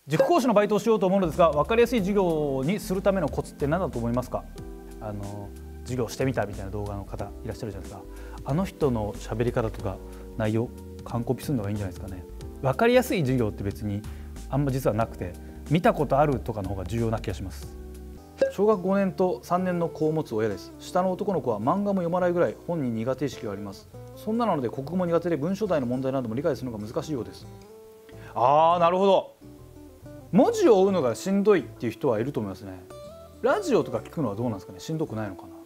塾講師のバイトをしようと思うのですが、分かりやすい授業にするためのコツって何だと思いますか？授業してみたみたいな動画の方いらっしゃるじゃないですか。あの人の喋り方とか内容完コピするのがいいんじゃないですかね。分かりやすい授業って別にあんま実はなくて、見たことあるとかの方が重要な気がします。小学5年と3年の子を持つ親です。下の男の子は漫画も読まないぐらい本に苦手意識があります。そんなので国語も苦手で文章題の問題なども理解するのが難しいようです。なるほど。文字を追うのがしんどいっていう人はいると思いますね。ラジオとか聞くのはどうなんですかね。しんどくないのかな。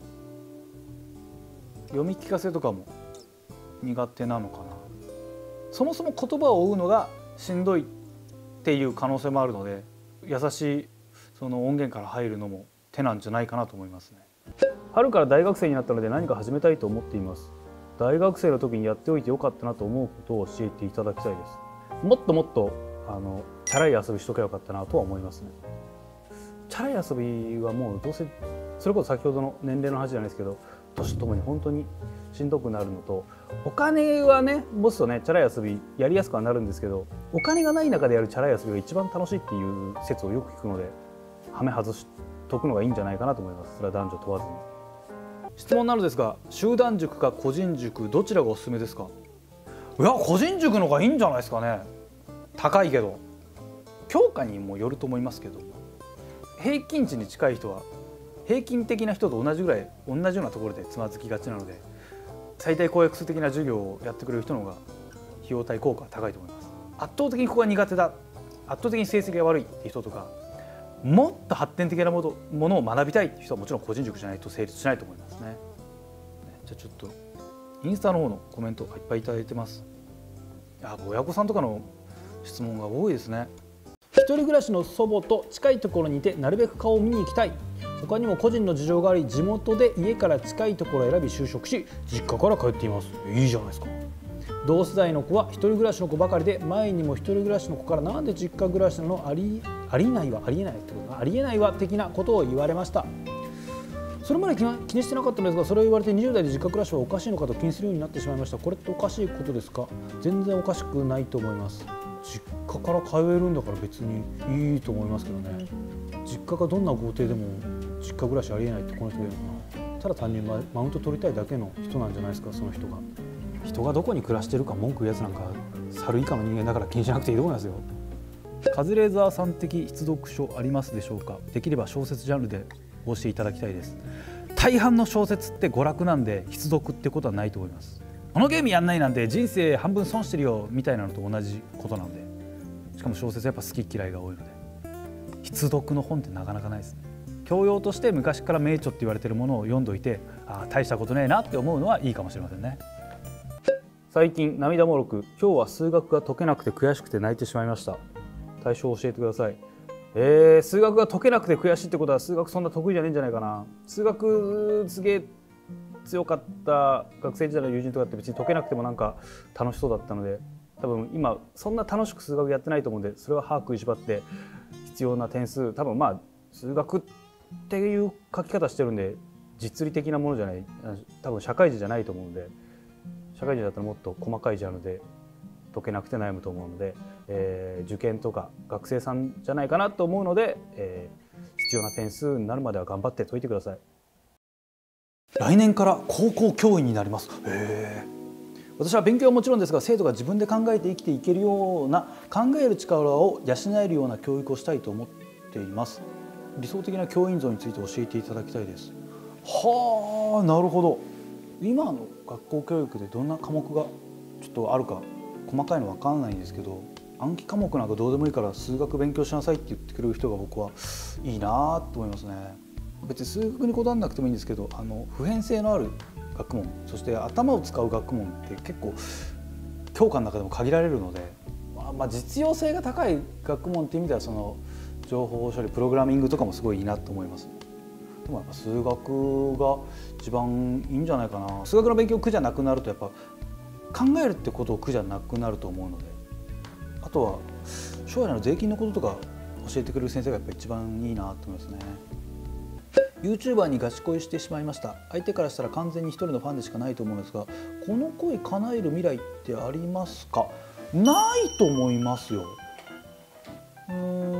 読み聞かせとかも苦手なのかな。そもそも言葉を追うのがしんどいっていう可能性もあるので、優しいその音源から入るのも手なんじゃないかなと思いますね。春から大学生になったので何か始めたいと思っています。大学生の時にやっておいてよかったなと思うことを教えていただきたいです。もっともっとチャラい遊びしとけばよかったなとは思いますね。チャラい遊びはもうどうせそれこそ先ほどの年齢の話じゃないですけど、年とともに本当にしんどくなるのと、お金はね持つとねチャラい遊びやりやすくはなるんですけど、お金がない中でやるチャラい遊びが一番楽しいっていう説をよく聞くので、はめ外しとくのがいいんじゃないかなと思います。それは男女問わずに。質問なのですが、集団塾か個人塾どちらがおすすめですか？いや、個人塾の方がいいんじゃないですかね。高いけど教科にもよると思いますけど、平均値に近い人は平均的な人と同じぐらい同じようなところでつまずきがちなので、最大公約数的な授業をやってくれる人の方が費用対効果は高いと思います。圧倒的にここが苦手だ、圧倒的に成績が悪いっていう人とか、もっと発展的なものを学びたいっていう人はもちろん個人塾じゃないと成立しないと思いますね。じゃあちょっとインスタの方のコメントいっぱいいただいてます。親御さんとかの質問が多いですね。一人暮らしの祖母と近いところにいてなるべく顔を見に行きたい。他にも個人の事情があり、地元で家から近いところを選び就職し、実家から通っています。いいじゃないですか。同世代の子は一人暮らしの子ばかりで、前にも一人暮らしの子からなんで実家暮らしなの、ありえないわ的なことを言われました。それまで気にしてなかったんですが、それを言われて20代で実家暮らしはおかしいのかと気にするようになってしまいました。これっておかしいことですか？全然おかしくないと思います。実家から通えるんだから別にいいと思いますけどね。実家がどんな豪邸でも実家暮らしありえないってこの人が言うのかな。ただ単にマウント取りたいだけの人なんじゃないですか、その人が。人がどこに暮らしてるか文句言うやつなんか猿以下の人間だから気にしなくていいと思いますよ。カズレーザーさん的必読書ありますでしょうか？できれば小説ジャンルで教えていただきたいです。大半の小説って娯楽なんで必読ってことはないと思います。このゲームやんないなんて人生半分損してるよみたいなのと同じことなので、しかも小説やっぱ好き嫌いが多いので、必読の本ってなかなかないですね。教養として昔から名著って言われてるものを読んどいて、大したことねえなって思うのはいいかもしれませんね。最近涙もろく、今日は数学が解けなくて悔しくて泣いてしまいました。対処を教えてください。数学が解けなくて悔しいってことは数学そんな得意じゃねえんじゃないかな。数学すげえ強かった学生時代の友人とかって別に解けなくてもなんか楽しそうだったので、多分今そんな楽しく数学やってないと思うんで、それは歯食いしばって必要な点数、多分数学っていう書き方してるんで実利的なものじゃない、多分社会人じゃないと思うので、社会人だったらもっと細かいジャンルで解けなくて悩むと思うので、受験とか学生さんじゃないかなと思うので、必要な点数になるまでは頑張って解いてください。来年から高校教員になります。私は勉強はもちろんですが、生徒が自分で考えて生きていけるような考える力を養えるような教育をしたいと思っています。理想的な教員像について教えていただきたいです。はあ、なるほど。今の学校教育でどんな科目がちょっとあるか細かいの分かんないんですけど、暗記科目なんかどうでもいいから数学勉強しなさいって言ってくれる人が僕はいいなと思いますね。別に数学にこだわらなくてもいいんですけど、普遍性のある学問、そして頭を使う学問って結構教科の中でも限られるので、実用性が高い学問っていう意味ではその情報処理プログラミングとかもすごいいいなと思います。でもやっぱ数学が一番いいんじゃないかな。数学の勉強苦じゃなくなるとやっぱ考えるってことを苦じゃなくなると思うので、あとは将来の税金のこととか教えてくれる先生がやっぱ一番いいなと思いますね。YouTuber にガチ恋してしまいました。相手からしたら完全に一人のファンでしかないと思うんですが、この恋叶える未来ってありますか？ないと思いますよ。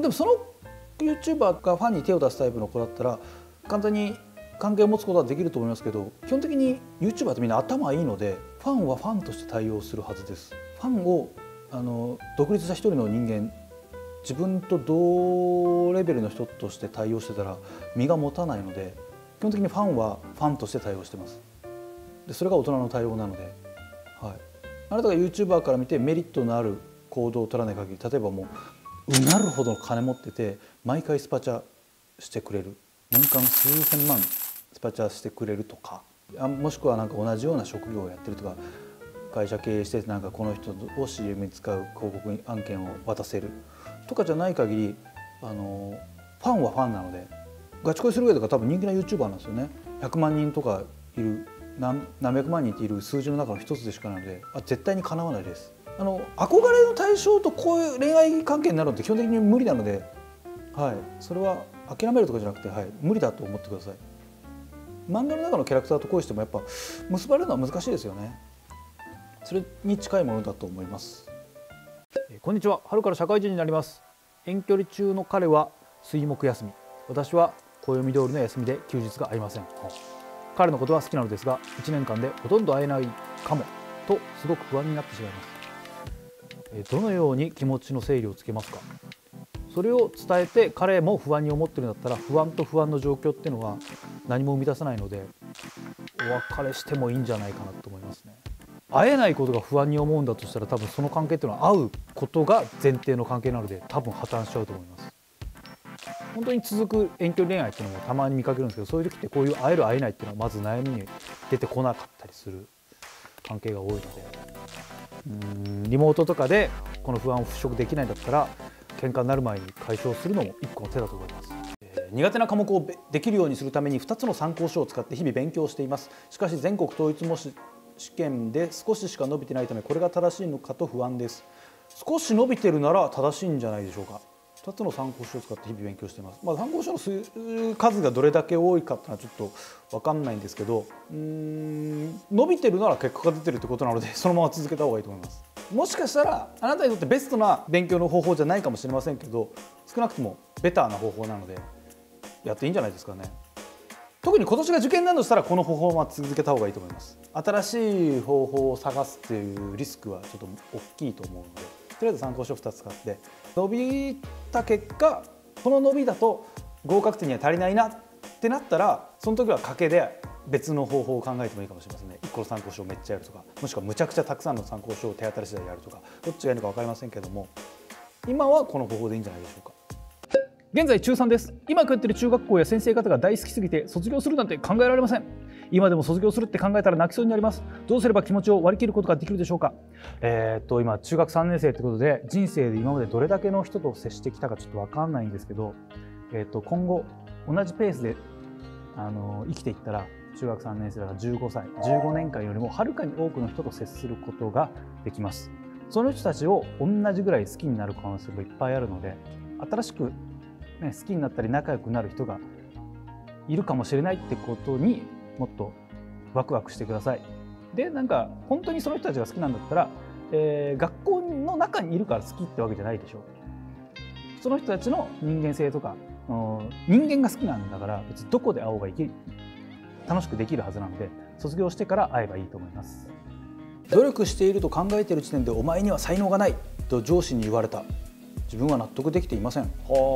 でもその YouTuber がファンに手を出すタイプの子だったら簡単に関係を持つことはできると思いますけど、基本的に YouTuber ってみんな頭いいので、ファンはファンとして対応するはずです。ファンを独立した一人の人間、自分と同レベルの人として対応してたら身が持たないので、基本的にファンはファンとして対応してます。でそれが大人の対応なので、はい、あなたが YouTuber から見てメリットのある行動を取らない限り、例えばもうなるほど金持ってて毎回スパチャしてくれる、年間数千万スパチャしてくれるとか、もしくはなんか同じような職業をやってるとか、会社経営してなんかこの人を CM に使う広告案件を渡せるとかじゃない限り、ファンはファンなので、ガチ恋する上とか多分人気な YouTuber なんですよね。100万人とかいる、何百万人っている数字の中の一つでしかないので、絶対にかなわないです。憧れの対象とこういう恋愛関係になるのって基本的に無理なので、はい、それは諦めるとかじゃなくて、はい、無理だと思ってください。漫画の中のキャラクターと恋してもやっぱ結ばれるのは難しいですよね。それに近いものだと思います。こんにちは。春から社会人になります。遠距離中の彼は水木休み、私は暦通りの休みで休日がありません。彼のことは好きなのですが、1年間でほとんど会えないかもとすごく不安になってしまいます。どのように気持ちの整理をつけますか。それを伝えて彼も不安に思ってるんだったら、不安と不安の状況っていうのは何も生み出さないので、お別れしてもいいんじゃないかなと思いますね。会えないことが不安に思うんだとしたら、多分その関係っていうのは会うことが前提の関係なので、多分破綻しちゃうと思います。本当に続く遠距離恋愛っていうのもたまに見かけるんですけど、そういう時ってこういう会える会えないっていうのはまず悩みに出てこなかったりする関係が多いので、リモートとかでこの不安を払拭できないんだったら、喧嘩になる前に解消するのも一個の手だと思います。苦手な科目をできるようにするために2つの参考書を使って日々勉強しています。しかし全国統一模試験で少ししか伸びてないため、これが正しいのかと不安です。少し伸びてるなら正しいんじゃないでしょうか。2つの参考書を使って日々勉強しています。参考書の数がどれだけ多いかっていうのはちょっと分かんないんですけど、伸びてるなら結果が出てるってことなので、そのまま続けた方がいいと思います。もしかしたらあなたにとってベストな勉強の方法じゃないかもしれませんけど、少なくともベターな方法なのでやっていいんじゃないですかね。特に今年が受験などしたらこの方法は続けた方がいいと思います。新しい方法を探すっていうリスクはちょっと大きいと思うので、とりあえず参考書2つ使って伸びた結果、この伸びだと合格点には足りないなってなったら、その時は賭けで別の方法を考えてもいいかもしれませんね。1個の参考書をめっちゃやるとか、もしくはむちゃくちゃたくさんの参考書を手当たり次第やるとか、どっちがいいのか分かりませんけども、今はこの方法でいいんじゃないでしょうか。現在中3です。今通っている中学校や先生方が大好きすぎて卒業するなんて考えられません。今でも卒業するって考えたら泣きそうになります。どうすれば気持ちを割り切ることができるでしょうか。今中学3年生ということで、人生で今までどれだけの人と接してきたかちょっと分かんないんですけど、今後同じペースで生きていったら、中学3年生だから15歳15年間よりもはるかに多くの人と接することができます。その人たちを同じぐらい好きになる可能性もいっぱいあるので、新しく好きになったり仲良くなる人がいるかもしれないってことにもっとワクワクしてください。で、なんか本当にその人たちが好きなんだったら、学校の中にいるから好きってわけじゃないでしょう。その人たちの人間性とか、人間が好きなんだから、別にどこで会おうが楽しくできるはずなので、卒業してから会えばいいと思います。努力していると考えている時点でお前には才能がないと上司に言われた。自分は納得できていません。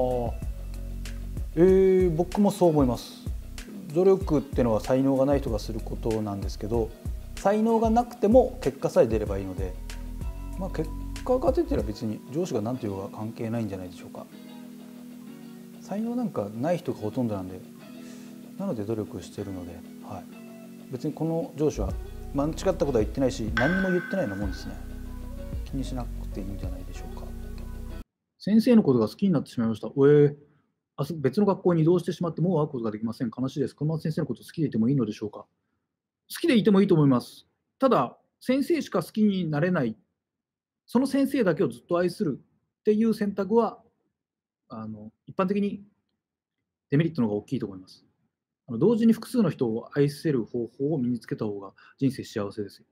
僕もそう思います。努力っていうのは才能がない人がすることなんですけど、才能がなくても結果さえ出ればいいので、結果が出てれば別に上司が何て言うか関係ないんじゃないでしょうか。才能なんかない人がほとんどなんで、なので努力してるので、別にこの上司は間違ったことは言ってないし、何も言ってないようなもんですね。気にしなくていいんじゃないでしょうか。先生のことが好きになってしまいました。別の学校に移動してしまってもう会うことができません。悲しいです。このまま先生のこと好きでいてもいいのでしょうか。好きでいてもいいと思います。ただ、先生しか好きになれない、その先生だけをずっと愛するっていう選択は、一般的にデメリットの方が大きいと思います。同時に複数の人を愛せる方法を身につけた方が人生幸せですよ。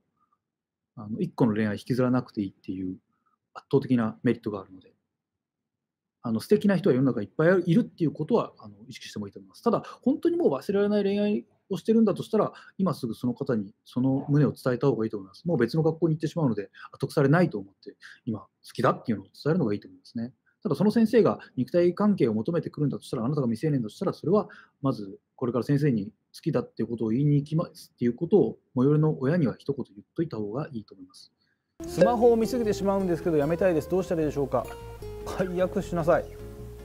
一個の恋愛引きずらなくていいっていう圧倒的なメリットがあるので。 素敵な人は世の中いっぱいいるっていうことは意識してもいいと思います。ただ、本当にもう忘れられない恋愛をしてるんだとしたら、今すぐその方にその旨を伝えた方がいいと思います。もう別の学校に行ってしまうので、後腐れないと思って、今好きだっていうのを伝えるのがいいと思いますね。ただその先生が肉体関係を求めてくるんだとしたら、あなたが未成年だとしたら、それはまずこれから先生に好きだっていうことを言いに行きますっていうことを、最寄りの親には一言言っといた方がいいと思います。 スマホを見すぎてしまうんですけどやめたいです。どうしたらいいでしょうか。解約しなさい。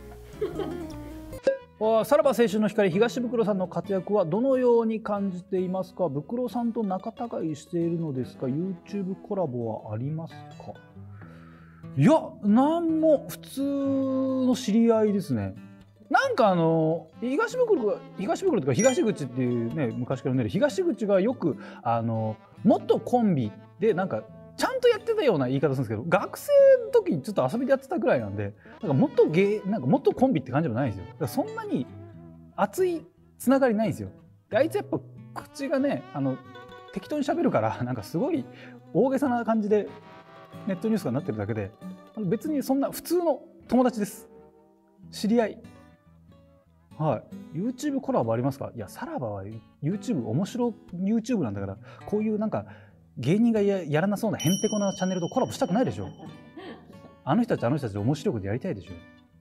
さらば青春の光、東ブクロさんの活躍はどのように感じていますか。ブクロさんと仲違いしているのですか。 YouTube コラボはありますか。いや、なんも普通の知り合いですね。なんか東袋とか東口っていうね、昔からね、東口がよく元コンビでなんかちゃんとやってたような言い方するんですけど、学生の時にちょっと遊びでやってたぐらいなんで、なんか元コンビって感じもないんですよ。だからそんなに熱いつながりないんですよ。であいつやっぱ口がね、適当に喋るからなんかすごい大げさな感じでネットニュースがなってるだけで、別にそんな普通の友達です。知り合い。はい。YouTube コラボありますか。いや、さらばは YouTube 面白 YouTube なんだから、こういうなんか芸人が やらなそうなへんてこなチャンネルとコラボしたくないでしょ。あの人たちで面白いことやりたいでしょ。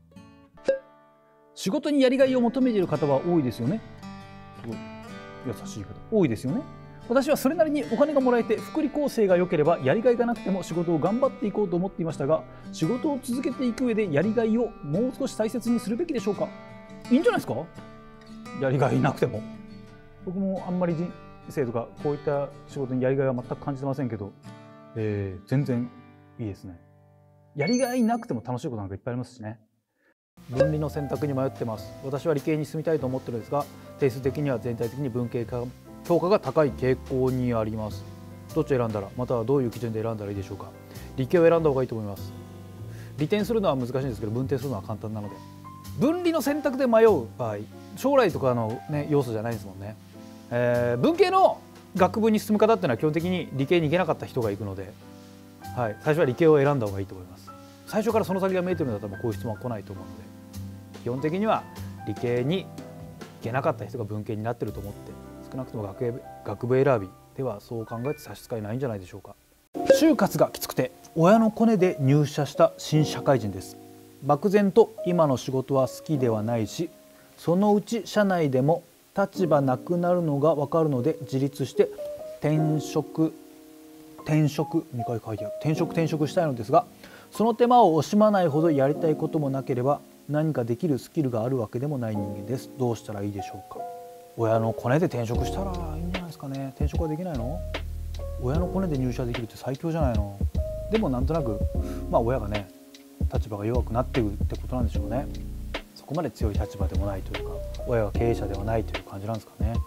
仕事にやりがいを求めている方は多いですよね。すごい優しい方多いですよね。私はそれなりにお金がもらえて福利厚生が良ければやりがいがなくても仕事を頑張っていこうと思っていましたが、仕事を続けていく上でやりがいをもう少し大切にするべきでしょうか。いいんじゃないですか。やりがいなくても。僕もあんまり人生とかこういった仕事にやりがいは全く感じてませんけど、全然いいですね。やりがいなくても楽しいことなんかいっぱいありますしね。分離の選択に迷ってます。私は理系に進みたいと思ってるんですが、定数的には全体的に文系評価が高い傾向にあります。どっちを選んだら、またはどういう基準で選んだらいいでしょうか。理系を選んだ方がいいと思います。利点するのは難しいんですけど、分転するのは簡単なので。分離の選択で迷う場合、将来とかの、ね、要素じゃないですもんね。文系の学部に進む方っていうのは基本的に理系に行けなかった人が行くので、はい、最初は理系を選んだ方がいいと思います。最初からその先が見えてるんだったらこういう質問は来ないと思うので、基本的には理系に行けなかった人が文系になってると思って、少なくとも学部選びではそう考えて差し支えないんじゃないでしょうか。就活がきつくて親のコネで入社した新社会人です。漠然と今の仕事は好きではないし、そのうち社内でも立場なくなるのが分かるので自立して転職2回書いてある転職したいのですが、その手間を惜しまないほどやりたいこともなければ何かできるスキルがあるわけでもない人間です。どうしたらいいでしょうか。親のコネで転職したらいいんじゃないですかね。転職はできないの？親のコネで入社できるって最強じゃないの。でもなんとなく親がね、立場が弱くなっているってことなんでしょうね。そこまで強い立場でもないというか、親が経営者ではないという感じなんですかね。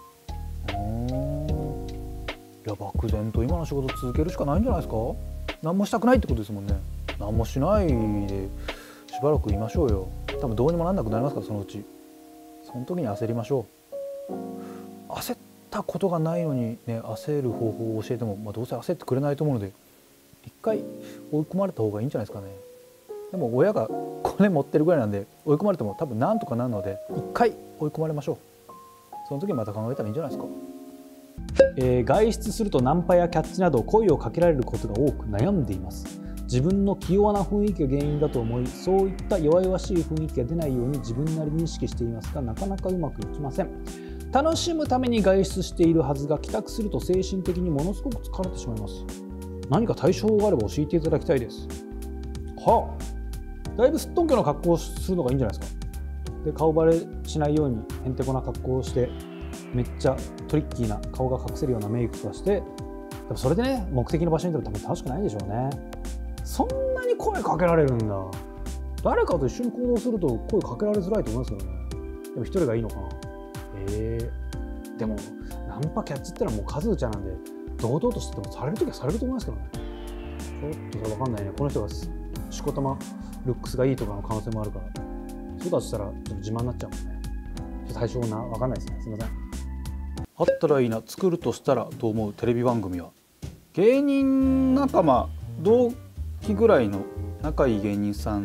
いや、漠然と今の仕事続けるしかないんじゃないですか。何もしたくないってことですもんね。何もしないでしばらくいましょうよ。多分どうにもなんなくなりますから、そのうち。その時に焦りましょう。焦ったことがないのにね、焦る方法を教えても、どうせ焦ってくれないと思うので、一回追い込まれた方がいいんじゃないですかね。でも親がコネ持ってるぐらいなんで、追い込まれても多分なんとかなるので、一回追い込まれましょう。その時にまた考えたらいいんじゃないですか。外出するとナンパやキャッチなど声をかけられることが多く悩んでいます。自分の気弱な雰囲気が原因だと思い、そういった弱々しい雰囲気が出ないように自分なりに意識していますが、なかなかうまくいきません。楽しむために外出しているはずが、帰宅すると精神的にものすごく疲れてしまいます。何か対処法があれば教えていただきたいです。はあ、だいぶすっとんきょな格好をするのがいいんじゃないですか。で、顔バレしないようにへんてこな格好をして、めっちゃトリッキーな顔が隠せるようなメイクとかして、でもそれでね、目的の場所に行ったら多分楽しくないでしょうね。そんなに声かけられるんだ。誰かと一緒に行動すると声かけられづらいと思いますけどね。でも一人がいいのかな。でもナンパキャッチってのはもう数打ちゃなんで、堂々としててもされるときはされると思いますけどね。ちょっとそれ分かんないね。この人がしこたまルックスがいいとかの可能性もあるから、そうだとしたらちょっと自慢になっちゃうもんね。ちょっと対象な分かんないですね。すみません。あったらいいな、作るとしたらと思うテレビ番組は、芸人仲間同期ぐらいの仲いい芸人さん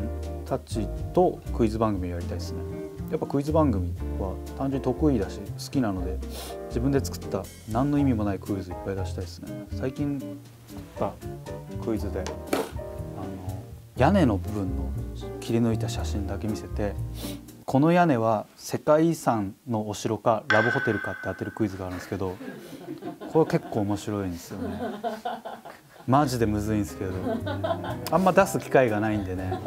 たちとクイズ番組をやりたいですね。やっぱクイズ番組は単純に得意だし好きなので、自分で作った何の意味もないクイズいっぱい出したいですね。最近作ったクイズで屋根の部分の切り抜いた写真だけ見せて、この屋根は世界遺産のお城かラブホテルかって当てるクイズがあるんですけど、これ結構面白いんですよね。マジでむずいんですけど、あんま出す機会がないんでね、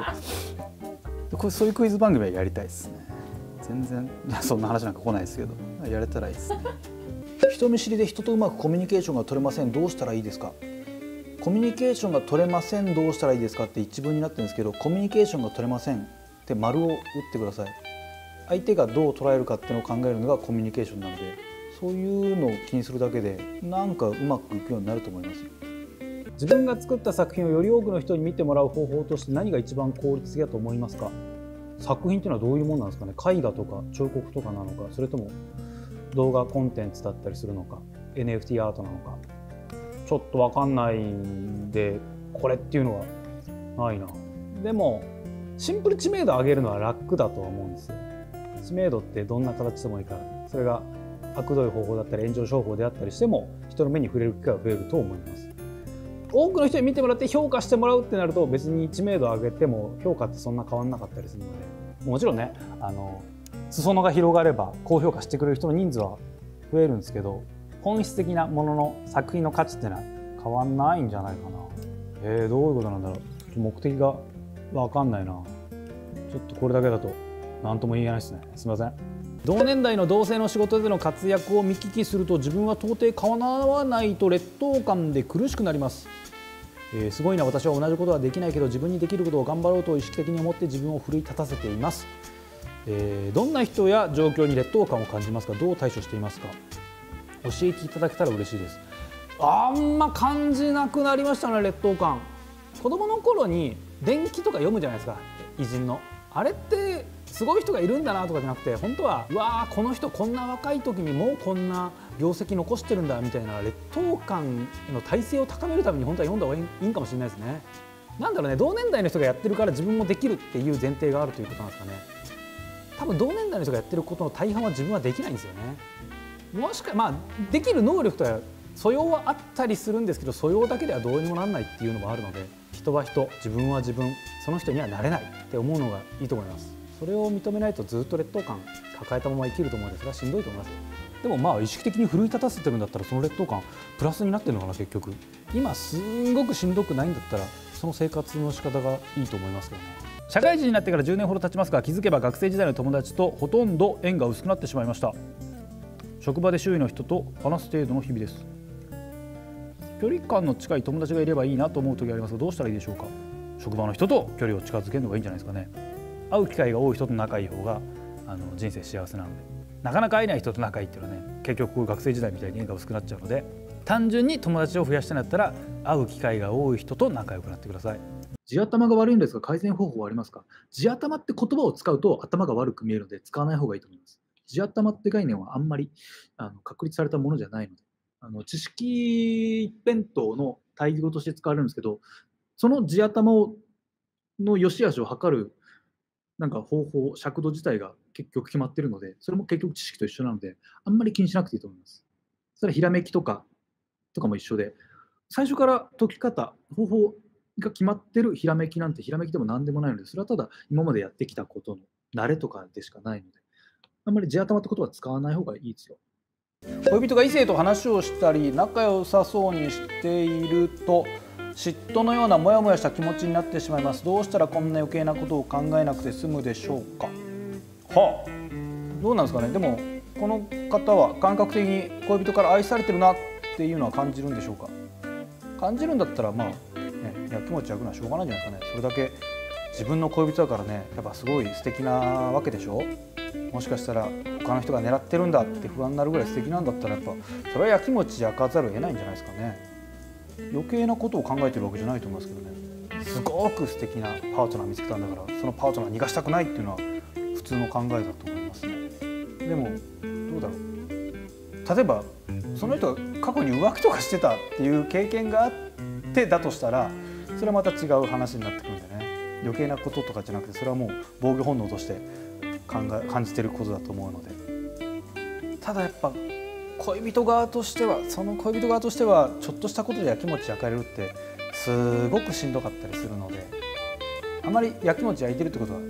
そういうクイズ番組はやりたいですね。全然そんな話なんか来ないですけど、やれたらいいですね。人見知りで人とうまくコミュニケーションが取れません、どうしたらいいですか。コミュニケーションが取れません、どうしたらいいですかって一文になってるんですけど、コミュニケーションが取れませんって丸を打ってください。相手がどう捉えるかっていうのを考えるのがコミュニケーションなので、そういうのを気にするだけでなんかうまくいくようになると思います。自分が作った作品をより多くの人に見てもらう方法として何が一番効率的だと思いますか。作品っていうのはどういうものなんですかね。絵画とか彫刻とかなのか、それとも動画コンテンツだったりするのか、 NFT アートなのか、ちょっと分かんないんでこれっていうのはないな。でもシンプル知名度を上げるのは楽だとは思うんですよ。知名度ってどんな形でもいいから、それが悪どい方法だったり炎上商法であったりしても人の目に触れる機会が増えると思います。多くの人に見てもらって評価してもらうってなると、別に知名度を上げても評価ってそんな変わんなかったりするので、もちろんね、裾野が広がれば高評価してくれる人の人数は増えるんですけど、本質的なものの作品の価値ってのは変わんないんじゃないかな。どういうことなんだろう。目的が分かんないな。ちょっとこれだけだと何とも言えないですね。すみません。同年代の同性の仕事での活躍を見聞きすると、自分は到底かなわないと劣等感で苦しくなります。すごいな、私は同じことはできないけど自分にできることを頑張ろうと意識的に思って自分を奮い立たせています。どんな人や状況に劣等感を感じますか。どう対処していますか。教えていただけたら嬉しいです。あんま感じなくなりましたね、劣等感。子供の頃に伝記とか読むじゃないですか、偉人の。あれってすごい人がいるんだなとかじゃなくて、本当はうわーこの人こんな若い時にもうこんな業績残してるんだみたいな劣等感の体制を高めるために本当は読んだ方がいいかもしれないですね。なんだろうね、同年代の人がやってるから自分もできるっていう前提があるということなんですかね。多分同年代の人がやってることの大半は自分はできないんですよね。もしかできる能力とは素養はあったりするんですけど、素養だけではどうにもならないっていうのもあるので、人は人、自分は自分、その人にはなれないって思うのがいいと思います。それを認めないとずっと劣等感抱えたまま生きると思うんですが、しんどいと思います。でも意識的に奮い立たせてるんだったら、その劣等感プラスになってるのかな。結局今すんごくしんどくないんだったら、その生活の仕方がいいと思いますけどね。社会人になってから10年ほど経ちますが、気づけば学生時代の友達とほとんど縁が薄くなってしまいました。職場で周囲の人と話す程度の日々です。距離感の近い友達がいればいいなと思う時がありますが、どうしたらいいでしょうか。職場の人と距離を近づけるのがいいんじゃないですかね。会う機会が多い人と仲いい方が人生幸せなので、なかなか会えない人と仲いいっていうのはね、結局学生時代みたいに縁が薄くなっちゃうので、単純に友達を増やしたいんだったら会う機会が多い人と仲良くなってください。 地頭が悪いんですが改善方法はありますか。地頭って言葉を使うと頭が悪く見えるので使わない方がいいと思います。地頭って概念はあんまり確立されたものじゃないので、知識一辺倒の対義語として使われるんですけど、その地頭の良し悪しを測る方法、尺度自体が結局決まっているので、それも結局知識と一緒なので、あんまり気にしなくていいと思います。それはひらめきとかも一緒で、最初から解き方、方法が決まってるひらめきなんてひらめきでも何でもないので、それはただ今までやってきたことの慣れとかでしかないので、あんまり地頭ってことは使わない方がいいですよ。 恋人が異性と話をしたり仲良さそうにしていると、嫉妬のようなモヤモヤした気持ちになってしまいます。どうしたらこんな余計なことを考えなくて済むでしょうか。どうなんですかね。でもこの方は感覚的に恋人から愛されてるなっていうのは感じるんでしょうか。感じるんだったらやきもち焼くのはしょうがないんじゃないですかね。それだけ自分の恋人だからね、やっぱすごい素敵なわけでしょ。もしかしたら他の人が狙ってるんだって不安になるぐらい素敵なんだったら、やっぱそれはやきもち焼かざるを得ないんじゃないですかね。余計なことを考えてるわけじゃないと思いますけどね。すごく素敵なパートナー見つけたんだから、そのパートナー逃がしたくないっていうのは普通の考えだと思いますね。でもどうだろう、例えばその人が過去に浮気とかしてたっていう経験があってだとしたら、それはまた違う話になってくるんでね。 余計なこととかじゃなくて、それはもう防御本能として感じてることだと思うので。ただやっぱ恋人側としてはちょっとしたことでやきもち焼かれるってすごくしんどかったりするので、あまりやきもち焼いてるってことは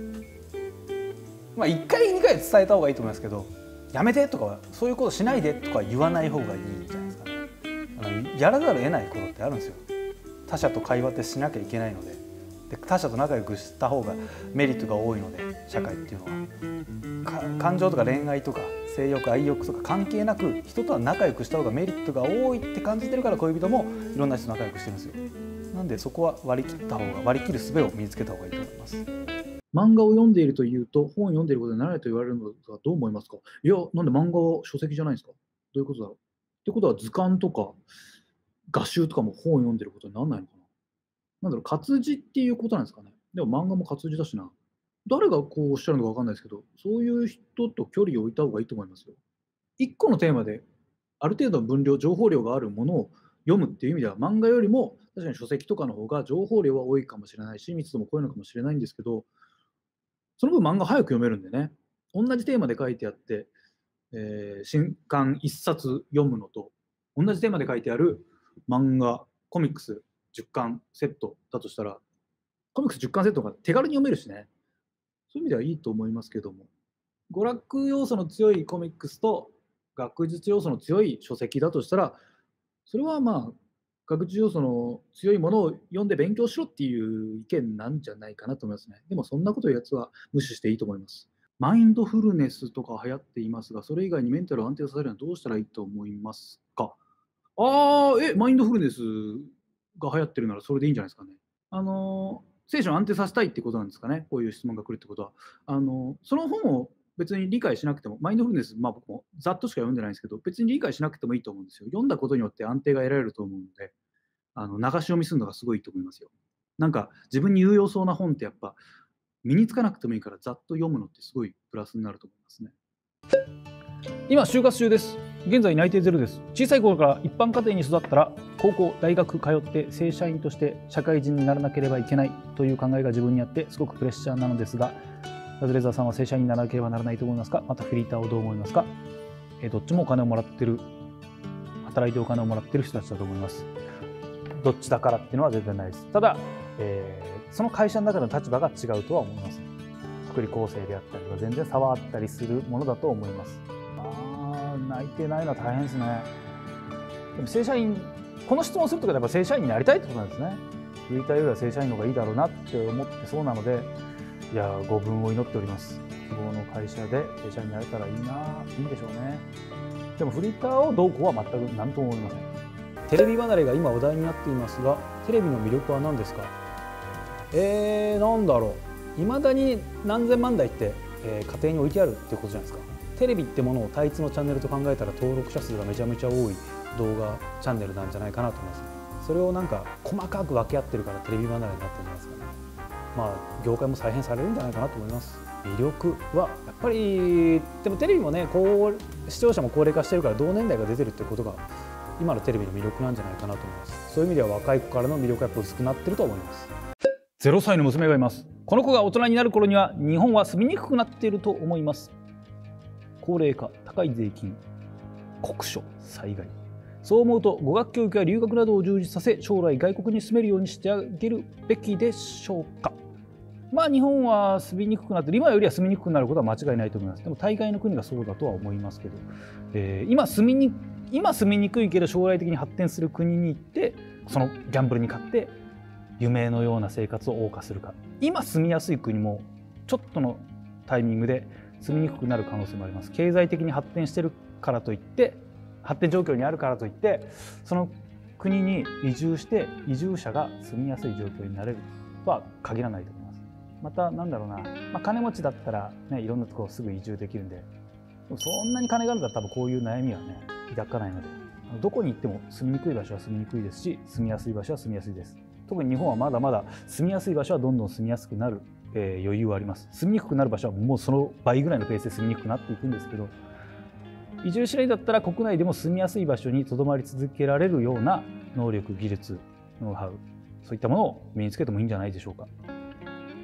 1回2回伝えた方がいいと思いますけど、やめてとかはそういうことしないでとか言わない方がいいじゃないですかね。やらざるを得ないことってあるんですよ。他者と会話ってしなきゃいけないので、他者と仲良くした方がメリットが多いので、社会っていうのは感情とか恋愛とか性欲愛欲とか関係なく人とは仲良くした方がメリットが多いって感じてるから、恋人もいろんな人と仲良くしてるんですよ。なんでそこは割り切る術を身につけた方がいいと思います。 漫画を読んでいるというと、本を読んでいることにならないと言われるのがどう思いますか？いや、なんで漫画は書籍じゃないんですか？どういうことだろう？ってことは図鑑とか画集とかも本を読んでることにならないのかな？なんだろう、活字っていうことなんですかね。でも漫画も活字だしな。誰がこうおっしゃるのか分かんないですけど、そういう人と距離を置いた方がいいと思いますよ。一個のテーマである程度の分量、情報量があるものを読むっていう意味では、漫画よりも確かに書籍とかの方が情報量は多いかもしれないし、密度も濃いのかもしれないんですけど、その分漫画早く読めるんでね。同じテーマで書いてあって、新刊1冊読むのと、同じテーマで書いてある漫画、コミックス10巻セットだとしたら、コミックス10巻セットが手軽に読めるしね。そういう意味ではいいと思いますけども、娯楽要素の強いコミックスと学術要素の強い書籍だとしたら、それはまあ、学術要素の強いものを読んで勉強しろっていう意見なんじゃないかなと思いますね。でもそんなこと言うやつは無視していいと思います。マインドフルネスとか流行っていますが、それ以外にメンタルを安定させるにはどうしたらいいと思いますか？マインドフルネスが流行ってるならそれでいいんじゃないですかね。精神を安定させたいってことなんですかね。こういう質問が来るってことは。その本を別に理解しなくても、マインドフルネス、僕もざっとしか読んでないんですけど、別に理解しなくてもいいと思うんですよ。読んだことによって安定が得られると思うので、流し読みするのがすごいいいと思いますよ。なんか自分に有用そうな本ってやっぱ身につかなくてもいいからざっと読むのってすごいプラスになると思いますね。 今就活中です。現在内定ゼロです。小さい頃から一般家庭に育ったら、高校大学通って正社員として社会人にならなければいけないという考えが自分にあって、すごくプレッシャーなのですが、カズレーザーさんは正社員にならなければならないと思いますか？またフリーターをどう思いますか？どっちもお金をもらってる、働いてお金をもらってる人たちだと思います。どっちだからっていうのは全然ないです。ただ、その会社の中の立場が違うとは思います。福利厚生であったりは全然差はあったりするものだと思います。内定ないのは大変ですね。でも正社員、この質問をするときはやっぱ正社員になりたいってことなんですね。フリーターよりは正社員の方がいいだろうなって思ってそうなので、いやご分を祈っております。希望の会社で正社員になれたらいいな、いいんでしょうね。でもフリーターをどうこうは全く何とも思いません。テレビ離れが今話題になっていますが、テレビの魅力は何ですか？なんだろう。未だに何千万台って、家庭に置いてあるっていうことじゃないですか。テレビってものを単一のチャンネルと考えたら登録者数がめちゃめちゃ多い動画チャンネルなんじゃないかなと思います。それをなんか細かく分け合ってるからテレビ離れになってるんじゃないですかね。業界も再編されるんじゃないかなと思います。魅力はやっぱり、でもテレビもね、視聴者も高齢化してるから同年代が出てるってことが今のテレビの魅力なんじゃないかなと思います。そういう意味では若い子からの魅力がやっぱ薄くなってると思います。0歳の娘がいます。この子が大人になる頃には日本は住みにくくなっていると思います。高齢化、高い税金、酷暑、災害。そう思うと語学教育や留学などを充実させ、将来外国に住めるようにしてあげるべきでしょうか。日本は住みにくくなって、今よりは住みにくくなることは間違いないと思います。でも大概の国がそうだとは思いますけど、今住みにくいけど将来的に発展する国に行ってそのギャンブルに勝って夢のような生活を謳歌するか、今住みやすい国もちょっとのタイミングで住みにくくなる可能性もあります。経済的に発展してるからといって、発展状況にあるからといってその国に移住して移住者が住みやすい状況になれるとは限らないと思います。また金持ちだったらね、いろんなところすぐ移住できるんで、そんなに金があるんだったら多分こういう悩みはね抱かないので、どこに行っても住みにくい場所は住みにくいですし、住みやすい場所は住みやすいです。特に日本はまだまだ住みやすい場所はどんどん住みやすくなる、余裕はあります。住みにくくなる場所はもうその倍ぐらいのペースで住みにくくなっていくんですけど、移住しないんだったら国内でも住みやすい場所にとどまり続けられるような能力、技術、ノウハウ、そういったものを身につけてもいいんじゃないでしょうか。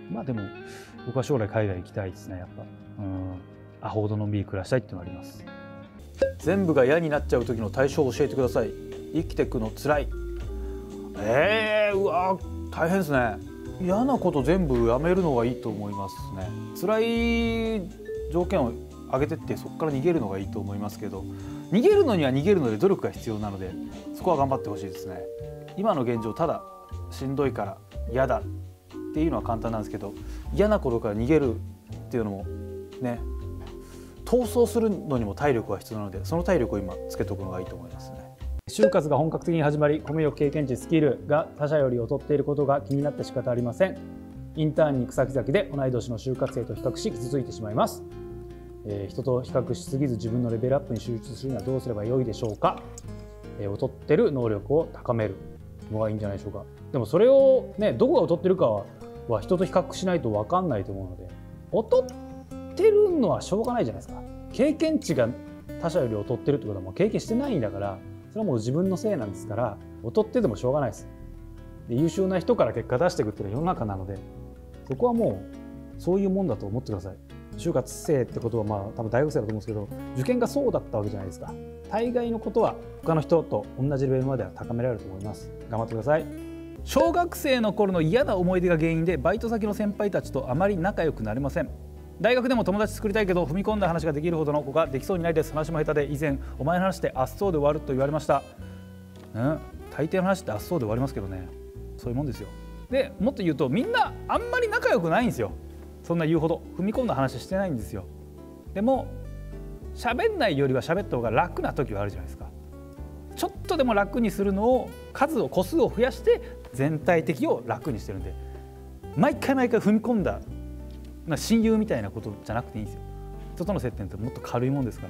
まあでも僕は将来海外行きたいですね。やっぱアホほどのんびり暮らしたいっていうのがあります。全部が嫌になっちゃう時の対処を教えてください。生きてくの辛い。うわ大変ですね。嫌なこと全部やめるのがいいと思いますね。辛い条件を上げてってそこから逃げるのがいいと思いますけど、逃げるのには逃げるので努力が必要なので、そこは頑張ってほしいですね。今の現状ただしんどいから嫌だっていうのは簡単なんですけど、嫌なことから逃げるっていうのもね、逃走するのにも体力が必要なので、その体力を今つけておくのがいいと思いますね。就活が本格的に始まり、コミュ力、経験値、スキルが他者より劣っていることが気になって仕方ありません。インターンに行く先々で同い年の就活生と比較し傷ついてしまいます。人と比較しすぎず自分のレベルアップに集中するにはどうすればよいでしょうか。劣ってる能力を高めるのがいいんじゃないでしょうか。でもそれをね、どこが劣ってるかは人と比較しないと分かんないと思うので、劣ってるのはしょうがないじゃないですか。経験値が他者より劣ってるってことはもう経験してないんだから、それはもう自分のせいなんですから、劣っててもしょうがないです。で、優秀な人から結果出していくっていうのは世の中なので、そこはもうそういうもんだと思ってください。就活生ってことはまあ多分大学生だと思うんですけど、受験がそうだったわけじゃないですか。大概のことは他の人と同じレベルまでは高められると思います。頑張ってください。小学生の頃の嫌な思い出が原因でバイト先の先輩たちとあまり仲良くなれません。大学でも友達作りたいけど踏み込んだ話ができるほどの子ができそうにないです。話も下手で、以前お前の話ってあっそうで終わると言われました。大抵の話ってあっそうで終わりますけどね、そういうもんですよ。でもっと言うと、みんなあんまり仲良くないんですよ。そんな言うほど踏み込んだ話してないんですよ。でも喋んないよりは喋った方が楽な時はあるじゃないですか。ちょっとでも楽にするのを個数を増やして全体的を楽にしてるんで、毎回踏み込んだ親友みたいなことじゃなくていいんですよ。人との接点ってもっと軽いもんですから、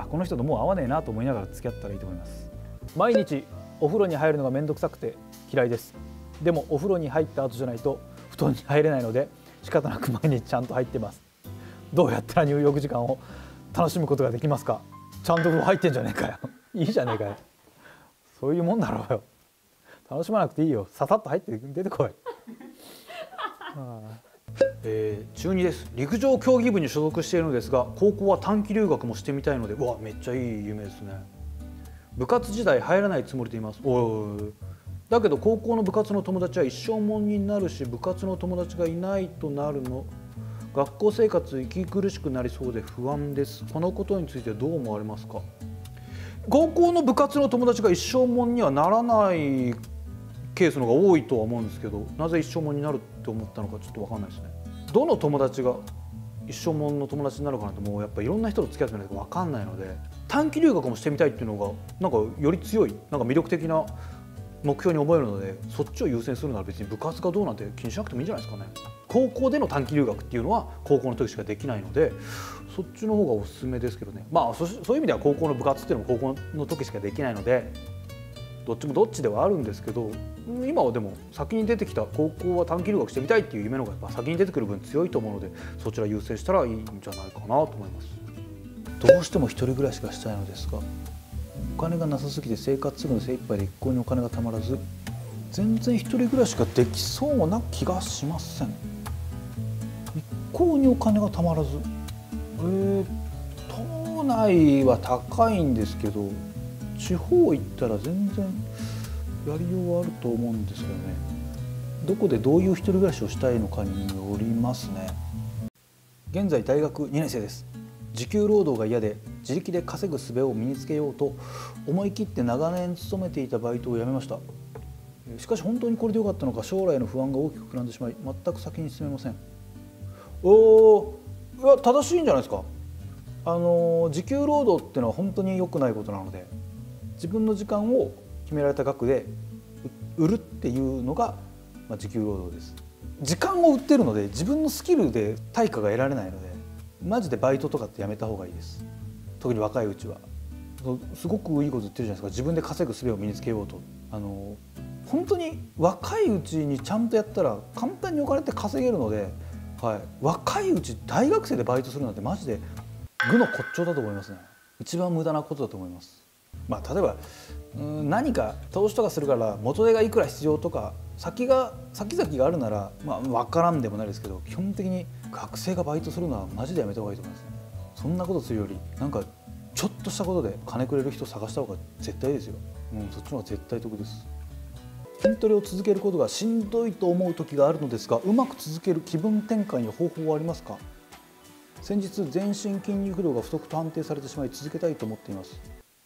この人ともう会わねえなと思いながら付き合ったらいいと思います。毎日お風呂に入るのがめんどくさくて嫌いです。でもお風呂に入った後じゃないと布団に入れないので仕方なく毎日ちゃんと入ってます。どうやったら入浴時間を楽しむことができますか。ちゃんと風呂入ってんじゃねえかよいいじゃねえかよ。そういうもんだろうよ。楽しまなくていいよ。ささっと入って出てこい中2です。陸上競技部に所属しているのですが、高校は短期留学もしてみたいので、めっちゃいい夢ですね。部活時代入らないつもりでいます。だけど高校の部活の友達は一生もんになるし、部活の友達がいないとなるの学校生活息苦しくなりそうで不安です。このことについてどう思われますか。高校の部活の友達が一生もんにはならないケースの方が多いとは思うんですけど、なぜ一生もんになるって思ったのかちょっと分かんないですね。どの友達が一生もんの友達になるかなんて、もうやっぱいろんな人と付き合ってみないと分かんないので、短期留学もしてみたいっていうのがなんかより強い、なんか魅力的な目標に思えるので、そっちを優先するなら別に部活がどうなんて気にしなくてもいいんじゃないですかね。高校での短期留学っていうのは高校の時しかできないので、そっちの方がおすすめですけどね。そういう意味では高校の部活っていうのも高校の時しかできないので、どっちもどっちではあるんですけど、今はでも先に出てきた高校は短期留学してみたいっていう夢の方がやっぱ先に出てくる分強いと思うので、そちら優先したらいいんじゃないかなと思います。どうしても一人暮らしがしたいのですが、お金がなさすぎて生活するの精一杯で一向にお金がたまらず、全然一人暮らしができそうな気がしません。一向にお金がたまらず、都内は高いんですけど、地方行ったら全然やりようはあると思うんですけどね。どこでどういう一人暮らしをしたいのかによりますね。現在大学2年生です。時給労働が嫌で自力で稼ぐ術を身につけようと思い切って長年勤めていたバイトを辞めました。しかし本当にこれでよかったのか、将来の不安が大きく膨らんでしまい、全く先に進めません。いや正しいんじゃないですか。時給労働っていうのは本当に良くないことなので、自分の時間を決められた額で売るっていうのが、時給労働です。時間を売ってるので自分のスキルで対価が得られないので、マジでバイトとかってやめた方がいいです。特に若いうちは。すごくいいこと言ってるじゃないですか。自分で稼ぐ術を身につけようと。本当に若いうちにちゃんとやったら簡単にお金って稼げるので、若いうち大学生でバイトするなんてマジで愚の骨頂だと思いますね。一番無駄なことだと思います。例えば何か投資とかするから元手がいくら必要とか先々があるなら分からんでもないですけど、基本的に学生がバイトするのはマジでやめた方がいいと思いますね。そんなことするよりなんかちょっとしたことで金くれる人探した方が絶対ですよ。そっちの方が絶対得です。筋トレを続けることがしんどいと思う時があるのですが、うまく続ける気分転換や方法はありますか？先日全身筋肉量が不足と判定されてしまい続けたいと思っています。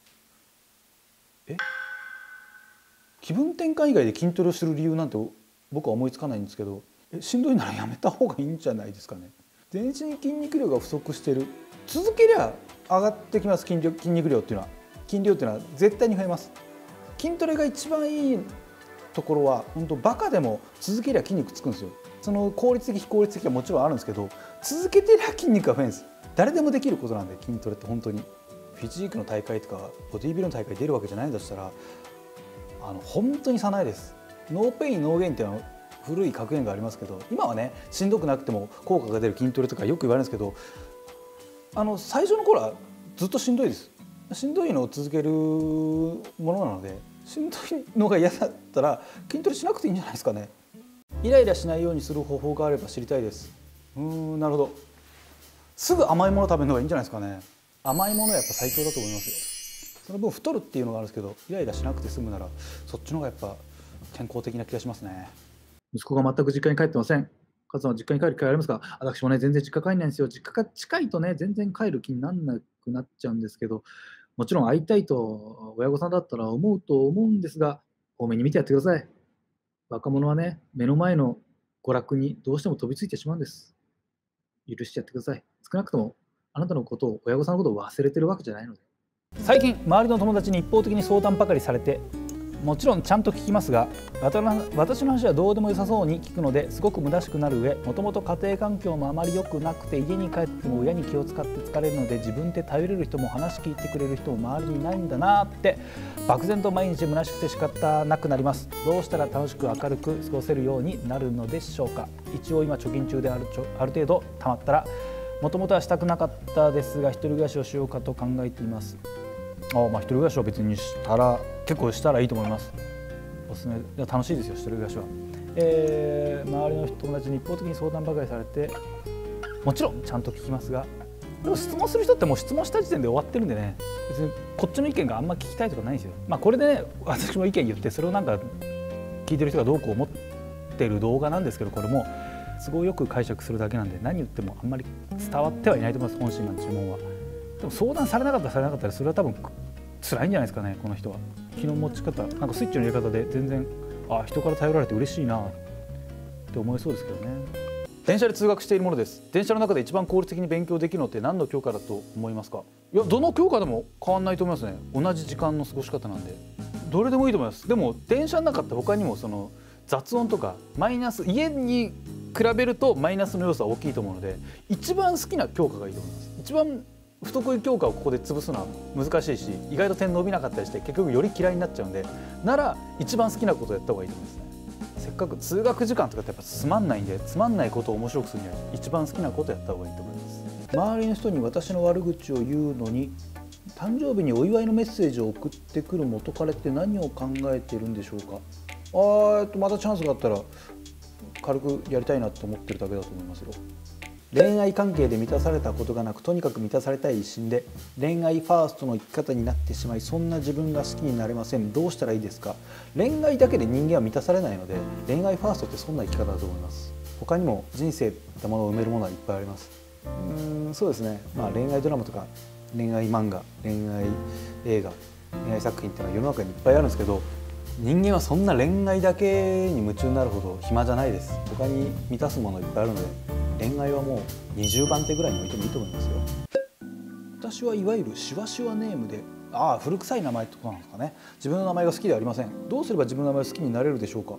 気分転換以外で筋トレをする理由なんて僕は思いつかないんですけど、しんどいならやめた方がいいんじゃないですかね。全身筋肉量が不足してる、続けりゃ上がってきます。筋肉量っていうのは絶対に増えます。筋トレが一番いいところは本当バカでも続けりゃ筋肉つくんですよ。その効率的非効率的はもちろんあるんですけど、続けてりゃ筋肉が増えるんです。誰でもできることなんで筋トレって本当に。フィジークの大会とかボディービルの大会出るわけじゃないんだとしたら本当に差ないです。ノーペインノーゲインっていうのは古い格言がありますけど、今はねしんどくなくても効果が出る筋トレとかよく言われるんですけど、最初の頃はずっとしんどいです。しんどいのを続けるものなので、しんどいのが嫌だったら筋トレしなくていいんじゃないですかね。イライラしないようにする方法があれば知りたいです。なるほど。すぐ甘いもの食べるのがいいんじゃないですかね。甘いものはやっぱ最強だと思いますよ。その分太るっていうのがあるんですけど、イライラしなくて済むならそっちの方がやっぱ健康的な気がしますね。 息子が全く実家に帰ってません。カズさんは実家に帰る機会ありますか？私もね、全然実家帰んないんですよ。実家が近いとね、全然帰る気になんなくなっちゃうんですけど、もちろん会いたいと親御さんだったら思うと思うんですが、多めに見てやってください。若者はね、目の前の娯楽にどうしても飛びついてしまうんです。許してやってください。少なくともあなたのことを、親御さんのことを忘れてるわけじゃないので。 最近周りの友達に一方的に相談ばかりされて、もちろんちゃんと聞きますが、私の話はどうでも良さそうに聞くのですごく虚しくなる上、もともと家庭環境もあまり良くなくて、家に帰っても親に気を使って疲れるので、自分で頼れる人も話聞いてくれる人も周りにいないんだなって漠然と毎日虚しくて仕方なくなります。どうしたら楽しく明るく過ごせるようになるのでしょうか。一応今貯金中である程度貯まったら、もともとはしたくなかったですが一人暮らしをしようかと考えています。一人暮らしは別に結構したらいいと思います。おすすめ。楽しいですよ、一人暮らしは。周りの友達に一方的に相談ばかりされて、もちろんちゃんと聞きますが、でも質問する人ってもう質問した時点で終わってるんでね、別にこっちの意見があんま聞きたいとかないんですよ。これでね、私も意見言ってそれをなんか聞いてる人がどうこう思ってる動画なんですけど、これも都合よく解釈するだけなんで、何言ってもあんまり伝わってはいないと思います、本心の注文は。でも相談されなかったらそれは多分辛いんじゃないですかね、この人は。気の持ち方、なんかスイッチの入れ方で全然人から頼られて嬉しいなって思いそうですけどね。電車で通学しているものです。電車の中で一番効率的に勉強できるのって何の教科だと思いますか？いや、どの教科でも変わんないと思いますね。同じ時間の過ごし方なんでどれでもいいと思います。でも電車の中って他にもその雑音とかマイナス、家に比べるとマイナスの要素は大きいと思うので、一番好きな教科がいいと思います。一番不得意教科をここで潰すのは難しいし、意外と点伸びなかったりして結局より嫌いになっちゃうんで、なら一番好きなことをやった方がいいと思いますね。せっかく通学時間とかってやっぱつまんないんで、つまんないことを面白くするには一番好きなことをやった方がいいと思います。周りの人に私の悪口を言うのに、誕生日にお祝いのメッセージを送ってくる元彼って何を考えているんでしょうか？またチャンスがあったら軽くやりたいなと思ってるだけだと思いますよ。恋愛関係で満たされたことがなく、とにかく満たされたい一心で恋愛ファーストの生き方になってしまい、そんな自分が好きになれません。どうしたらいいですか？恋愛だけで人間は満たされないので、恋愛ファーストってそんな生き方だと思います。他にも人生ってものを埋めるものはいっぱいあります。そうですね、恋愛ドラマとか恋愛漫画、恋愛映画、恋愛作品っていうのは世の中にいっぱいあるんですけど、人間はそんな恋愛だけに夢中になるほど暇じゃないです。他に満たすものいっぱいあるので、恋愛はもう20番手ぐらいに置いてもいいと思いますよ。私はいわゆるシワシワネームで、古臭い名前ってことなんですかね。自分の名前が好きではありません。どうすれば自分の名前を好きになれるでしょうか？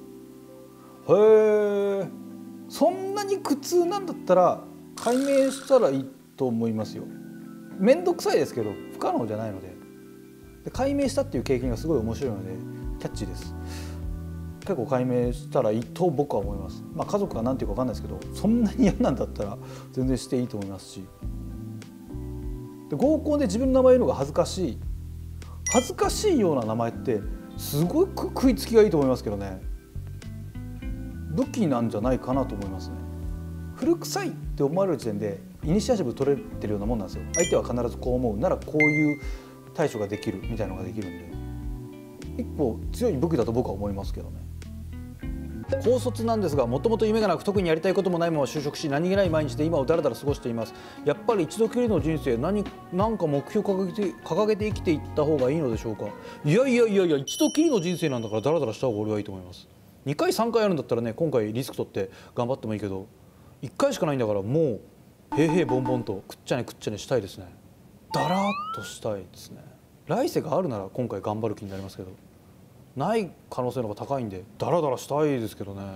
そんなに苦痛なんだったら解明したらいいと思いますよ。めんどくさいですけど不可能じゃないので、解明したっていう経験がすごい面白いのでキャッチーです。結構解明したらいいと僕は思います。家族が何て言うか分かんないですけど、そんなに嫌なんだったら全然していいと思いますし、で合コンで自分の名前言うのが恥ずかし恥ずかしいような名前ってすごく食いつきがいいと思いますけどね。武器なんじゃないかなと思いますね。古臭いって思われる時点でイニシアチブ取れてるようなもんなんですよ。相手は必ずこう思うならこういう対処ができるみたいなのができるんで、一個強い武器だと僕は思いますけどね。高卒なんですが、もともと夢がなく特にやりたいこともないまま就職し、何気ない毎日で今をだらだら過ごしています。やっぱり一度きりの人生、なんか目標掲げて生きていった方がいいのでしょうか。いや一度きりの人生なんだからだらだらした方が俺はいいと思います。2回3回あるんだったらね、今回リスク取って頑張ってもいいけど、1回しかないんだからもう平々凡々とくっちゃねしたいですね。だらっとしたいですね。来世があるなら今回頑張る気になりますけど、ない可能性の方が高いんでダラダラしたいですけどね。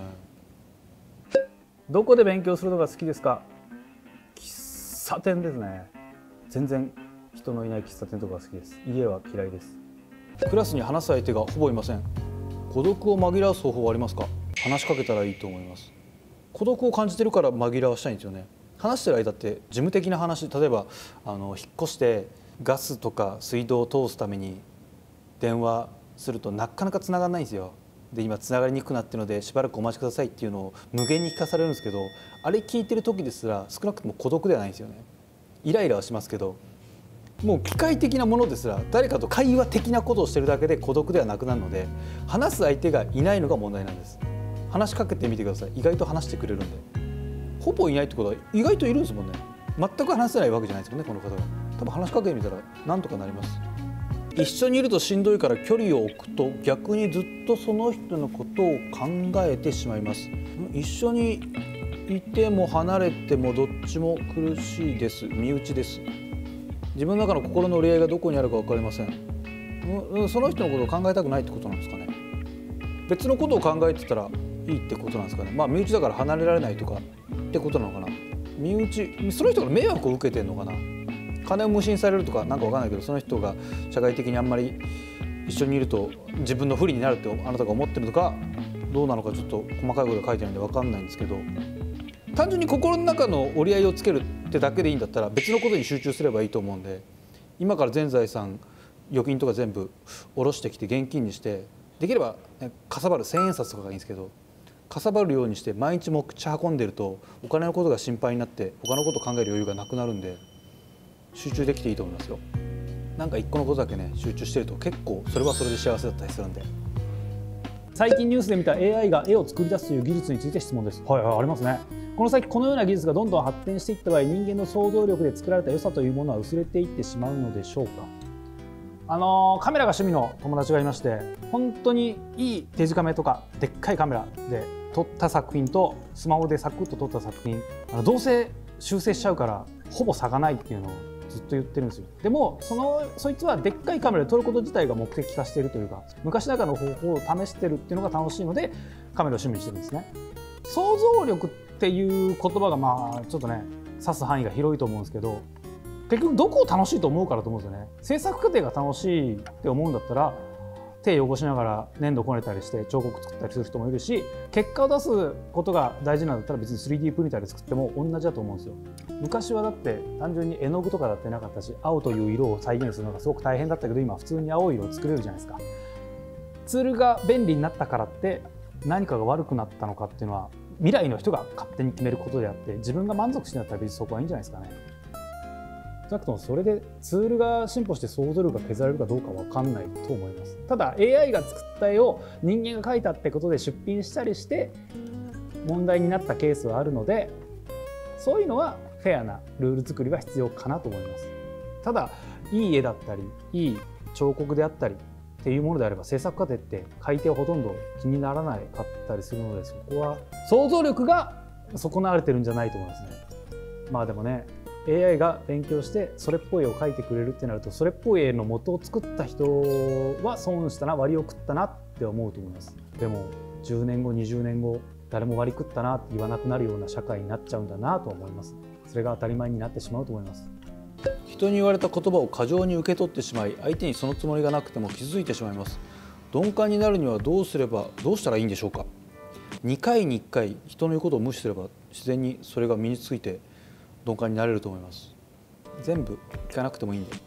どこで勉強するのが好きですか。喫茶店ですね。全然人のいない喫茶店とかが好きです。家は嫌いです。クラスに話す相手がほぼいません。孤独を紛らわす方法はありますか。話しかけたらいいと思います。孤独を感じてるから紛らわしたいんですよね。話してる間って事務的な話、例えば引っ越してガスとか水道を通すために電話するとなかなかつながらないんですよ。で今つながりにくくなってるのでしばらくお待ちくださいっていうのを無限に聞かされるんですけど、あれ聞いてる時ですら少なくとも孤独ではないんですよね。イライラはしますけど、もう機械的なものですら誰かと会話的なことをしてるだけで孤独ではなくなるので、話す相手がいないのが問題なんです。話しかけてみてください。意外と話してくれるんで。ほぼいないってことは意外といるんですもんね。全く話せないわけじゃないですもんね、この方が。多分話しかけてみたらなんとかなります。一緒にいるとしんどいから距離を置くと逆にずっとその人のことを考えてしまいます。一緒にいても離れてもどっちも苦しいです。身内です。自分の中の心の折り合いがどこにあるか分かりません。その人のことを考えたくないってことなんですかね。別のことを考えてたらいいってことなんですかね。まあ身内だから離れられないとかってことなのかな。身内、その人が迷惑を受けてるのかな。金を無心されるとかなんか分かんないけど、その人が社会的にあんまり一緒にいると自分の不利になるってあなたが思ってるとかどうなのかちょっと細かいこと書いてないんで分かんないんですけど、単純に心の中の折り合いをつけるってだけでいいんだったら別のことに集中すればいいと思うんで、今から全財産預金とか全部下ろしてきて現金にして、できれば、ね、かさばる1000円札とかがいいんですけど、かさばるようにして毎日持ち運んでるとお金のことが心配になって他のことを考える余裕がなくなるんで、集中できていいと思いますよ。なんか一個のことだけね集中してると結構それはそれで幸せだったりするんで。最近ニュースで見た AI が絵を作り出すという技術について質問です。はいはい、ありますね。この先このような技術がどんどん発展していった場合、人間の想像力で作られた良さというものは薄れていってしまうのでしょうか。カメラが趣味の友達がいまして、本当にいいデジカメとかでっかいカメラで撮った作品とスマホでサクッと撮った作品、どうせ修正しちゃうからほぼ差がないっていうのをずっと言ってるんですよ。でもそいつはでっかいカメラで撮ること自体が目的化しているというか、昔ながらの方法を試してるっていうのが楽しいのでカメラを趣味にしてるんですね。想像力っていう言葉がまあちょっとね指す範囲が広いと思うんですけど、結局どこを楽しいと思うからと思うんですよね。制作過程が楽しいって思うんだったら手汚しながら粘土こねたりして彫刻作ったりする人もいるし、結果を出すことが大事なんだったら別に 3D プリンターで作っても同じだと思うんですよ。昔はだって単純に絵の具とかだってなかったし、青という色を再現するのがすごく大変だったけど、今普通に青い色を作れるじゃないですか。ツールが便利になったからって何かが悪くなったのかっていうのは未来の人が勝手に決めることであって、自分が満足してんだったら別にそこはいいんじゃないですかね。少なくともそれでツールが進歩して想像力が削られるかどうか分かんないと思います。ただ AI が作った絵を人間が描いたってことで出品したりして問題になったケースはあるので、そういうのはフェアなルール作りは必要かなと思います。ただいい絵だったりいい彫刻であったりっていうものであれば制作過程って買い手はほとんど気にならないかったりするので、そこは想像力が損なわれてるんじゃないと思いますね。まあでもね、AI が勉強してそれっぽい絵を描いてくれるってなると、それっぽい絵の元を作った人は損したな、割を食ったなって思うと思います。でも10年後20年後誰も割り食ったなって言わなくなるような社会になっちゃうんだなと思います。それが当たり前になってしまうと思います。人に言われた言葉を過剰に受け取ってしまい、相手にそのつもりがなくても傷ついてしまいます。鈍感になるにはどうしたらいいんでしょうか。2回に1回人の言うことを無視すれば自然にそれが身について鈍感になれると思います。全部聞かなくてもいいんで。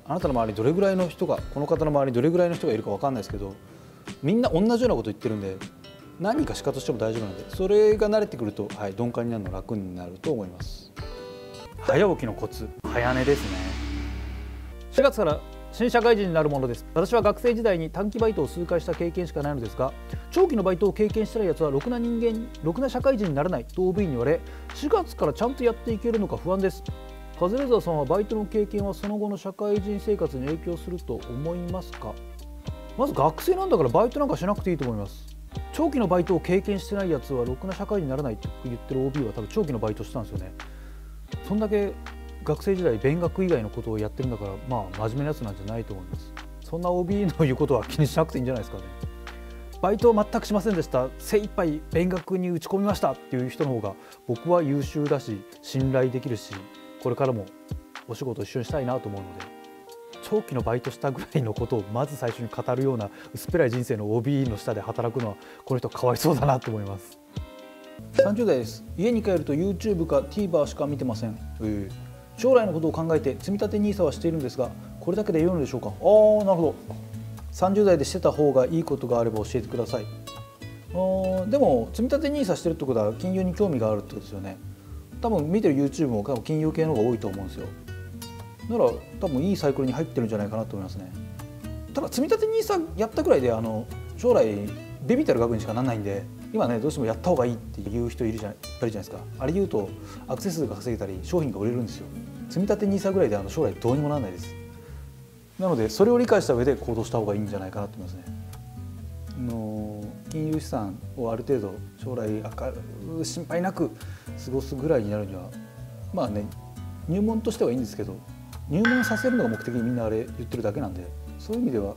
あなたの周りにどれぐらいの人が、この方の周りにどれぐらいの人がいるか分かんないですけど、みんな同じようなこと言ってるんで、何かしかとしても大丈夫なので、それが慣れてくると、はい、鈍感になるの楽になると思います。早起きのコツ、早寝ですね。4月から新社会人になるものです。私は学生時代に短期バイトを数回した経験しかないのですが、長期のバイトを経験してないやつはろくな社会人にならないと OB に言われ、4月からちゃんとやっていけるのか不安です。カズレーザーさんはバイトの経験はその後の社会人生活に影響すると思いますか？まず学生なんだからバイトなんかしなくていいと思います。長期のバイトを経験してないやつはろくな社会人にならないって言ってる OB は多分長期のバイトしたんですよね。そんだけ学生時代勉学以外のことをやってるんだから、まあ真面目なやつなんじゃないと思います。そんな OB の言うことは気にしなくていいんじゃないですかね。バイトを全くしませんでした、精一杯勉学に打ち込みましたっていう人の方が僕は優秀だし信頼できるし、これからもお仕事一緒にしたいなと思うので、長期のバイトしたぐらいのことをまず最初に語るような薄っぺらい人生の OB の下で働くのはこの人かわいそうだなと思います。30代です。家に帰ると YouTube か TVer しか見てません。将来のことを考えて積立 NISA はしているんですが、これだけで良いのでしょうか？なるほど。30代でしてた方がいいことがあれば教えてください。でも積立 NISA してるってことは金融に興味があるってことですよね。多分見てる YouTube も多分金融系の方が多いと思うんですよ。だから多分いいサイクルに入ってるんじゃないかなと思いますね。ただ積立 NISA やったくらいで将来ビビたる額にしかならないんで、今ねどうしてもやった方がいいっていう人いっぱいいるじゃないですか。あれ言うとアクセス数が稼げたり商品が売れるんですよ。積立 NISA ぐらいで将来どうにもならないです。なのでそれを理解した上で行動した方がいいんじゃないかなと思いますね。金融資産をある程度将来心配なく過ごすぐらいになるには、まあね入門としてはいいんですけど、入門させるのが目的にみんなあれ言ってるだけなんで、そういう意味では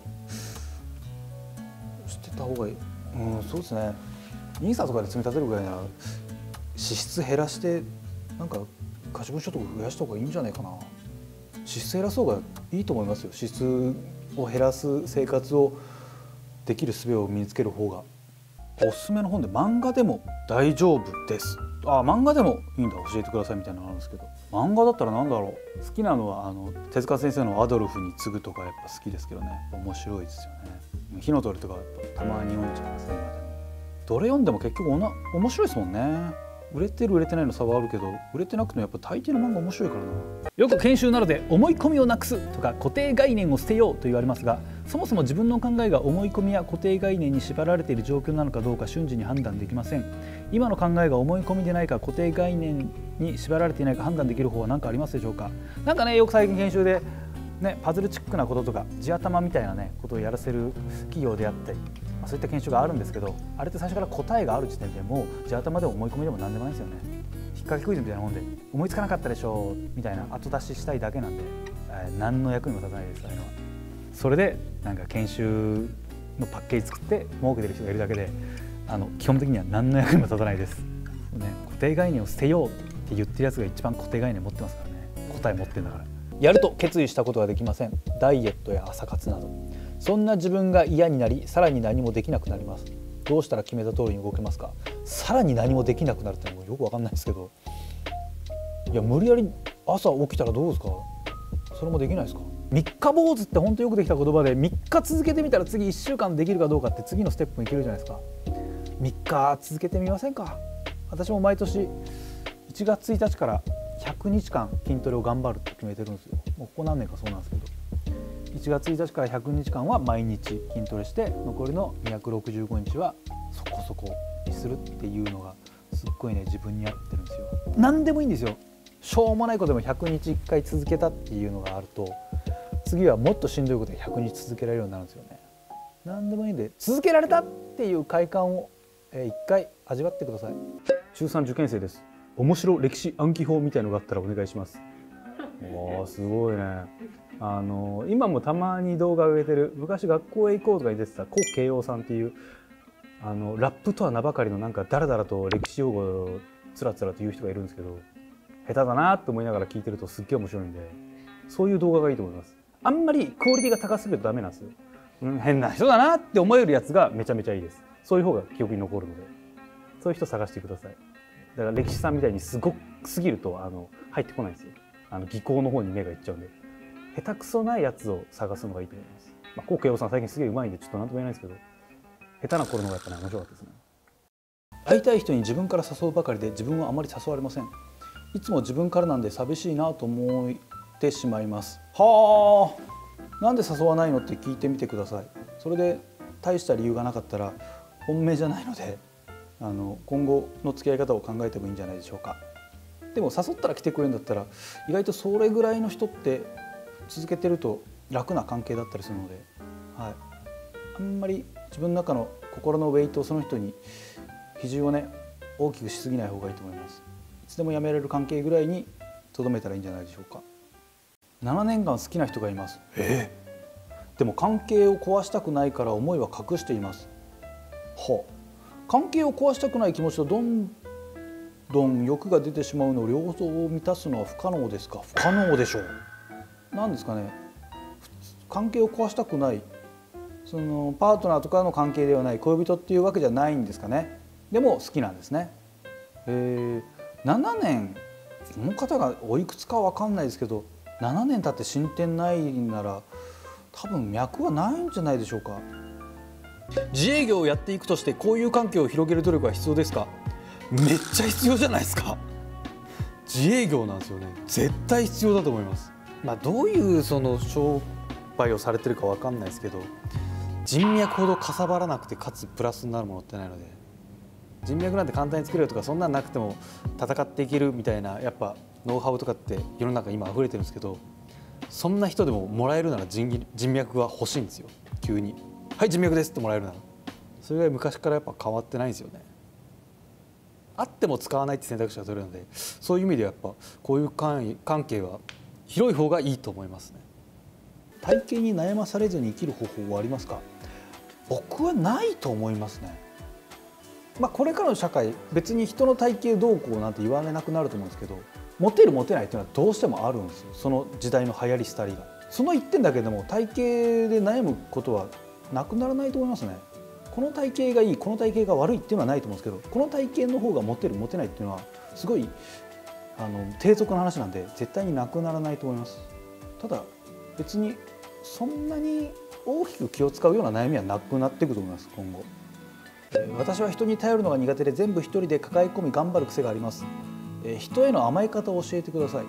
知ってた方がいい。そうですね。NISA とかで積み立てるぐらいなら支出減らしてなんか可処分所得増やした方がいいんじゃないかな。支出減らす方がいいと思いますよ。支出を減らす生活をできる術を身につける方が。おすすめの本で漫画でも大丈夫です。漫画でもいいんだ教えてくださいみたいなのあるんですけど、漫画だったらなんだろう。好きなのは手塚先生のアドルフに次ぐとかやっぱ好きですけどね。面白いですよね。火の鳥とかやっぱたまに読んじゃいますね。今でもどれ読んでも結局面白いですもんね。売れてる売れてないの差はあるけど、売れてなくてもやっぱ大抵の漫画面白いからな。よく研修などで思い込みをなくすとか固定概念を捨てようと言われますが、そもそも自分の考えが思い込みや固定概念に縛られている状況なのかどうか瞬時に判断できません。今の考えが思い込みでないか固定概念に縛られていないか判断できる方は何かありますでしょうか？なんかね、よく最近研修でパズルチックなこととか地頭みたいなことをやらせる企業であったり、そういった研修があるんですけど、あれって最初から答えがある時点でもう地頭でも思い込みでも何でもないんですよね。引っ掛けクイズみたいなもんで思いつかなかったでしょみたいな後出ししたいだけなんで、何の役にも立たないですからね。それでなんか研修のパッケージ作って儲けてる人がいるだけで、基本的には何の役にも立たないです、固定概念を捨てようって言ってるやつが一番固定概念持ってますからね。答え持ってんだから。やると決意したことはできません。ダイエットや朝活など。そんな自分が嫌になり、さらに何もできなくなります。どうしたら決めた通りに動けますか？さらに何もできなくなるってのもよくわかんないですけど、いや無理やり朝起きたらどうですか？それもできないですか？三日坊主って本当よくできた言葉で、3日続けてみたら次1週間できるかどうかって次のステップにいけるじゃないですか。3日続けてみませんか？私も毎年1月1日から100日間筋トレを頑張るって決めてるんですよ。もうここ何年かそうなんですけど、1月1日から100日間は毎日筋トレして、残りの265日はそこそこにするっていうのがすっごい自分に合ってるんですよ。何でもいいんですよ。しょうもないことでも100日1回続けたっていうのがあると、次はもっとしんどいことで100日続けられるようになるんですよね。何でもいいんで続けられたっていう快感を1回味わってください。中3受験生です。面白歴史暗記法みたいのがあったらお願いします。すごいね。今もたまに動画を上げてる、昔学校へ行こうとかに出てた古慶応さんっていうラップとは名ばかりのなんかダラダラと歴史用語をつらつらと言う人がいるんですけど、下手だなと思いながら聞いてるとすっげえ面白いんで、そういう動画がいいと思います。あんまりクオリティが高すぎるとダメなんですよ。変な人だなって思えるやつがめちゃめちゃいいです。そういう方が記憶に残るので、そういう人探してください。だから歴史さんみたいにすごすぎると入ってこないんですよ。技巧の方に目がいっちゃうんで、 下手くそなやつを探すのがいいと思います。コウケイオさん最近すげえうまいんでちょっと何とも言えないですけど、下手な頃の方がやっぱね面白かったですね。会いたい人に自分から誘うばかりで自分はあまり誘われません。いつも自分からなんで寂しいなと思ってしまいます。はあ、なんで誘わないのって聞いてみてください。それで大した理由がなかったら本命じゃないので、今後の付き合い方を考えてもいいんじゃないでしょうか。でも誘ったら来てくれるんだったら意外とそれぐらいの人って続けてると楽な関係だったりするので、はい、あんまり自分の中の心のウェイトをその人に比重をね大きくしすぎない方がいいと思います。いつでもやめられる関係ぐらいにとどめたらいいんじゃないでしょうか。7年間好きな人がいます。でも関係を壊したくないから思いは隠しています。関係を壊したくない気持ちとどんどん欲が出てしまうのを両方を満たすのは不可能ですか。不可能でしょう。なんですかね、関係を壊したくない、そのパートナーとかの関係ではない恋人っていうわけじゃないんですかね。でも好きなんですね。7年、この方がおいくつか分かんないですけど7年経って進展ないなら多分脈はないんじゃないでしょうか。自営業をやっていくとして交友関係を広げる努力は必要ですか。めっちゃ必要じゃないですか。自営業なんですよね。絶対必要だと思います。どういうその商売をされてるかわかんないですけど、人脈ほどかさばらなくてかつプラスになるものってないので、人脈なんて簡単に作れるとかそんなんなくても戦っていけるみたいなやっぱノウハウとかって世の中今溢れてるんですけど、そんな人でももらえるなら人脈が欲しいんですよ。急にはい人脈ですってもらえるなら、それぐらい昔からやっぱ変わってないんですよね。あっても使わないって選択肢が取れるので、そういう意味ではやっぱこういう関係は広い方がいいと思いますね。体型に悩まされずに生きる方法はありますか。僕はないと思いますね。これからの社会別に人の体型どうこうなんて言われなくなると思うんですけど、モテるモテないっていうのはどうしてもあるんですよ。その時代の流行り廃りが、その一点だけでも体型で悩むことはなくならないと思いますね。この体型がいいこの体型が悪いっていうのはないと思うんですけど、この体型の方がモテるモテないっていうのはすごい低俗な話なんで絶対になくならないと思います。ただ別にそんなに大きく気を使うような悩みはなくなっていくと思います。今後私は人に頼るのが苦手で全部一人で抱え込み頑張る癖があります。人への甘え方を教えてください。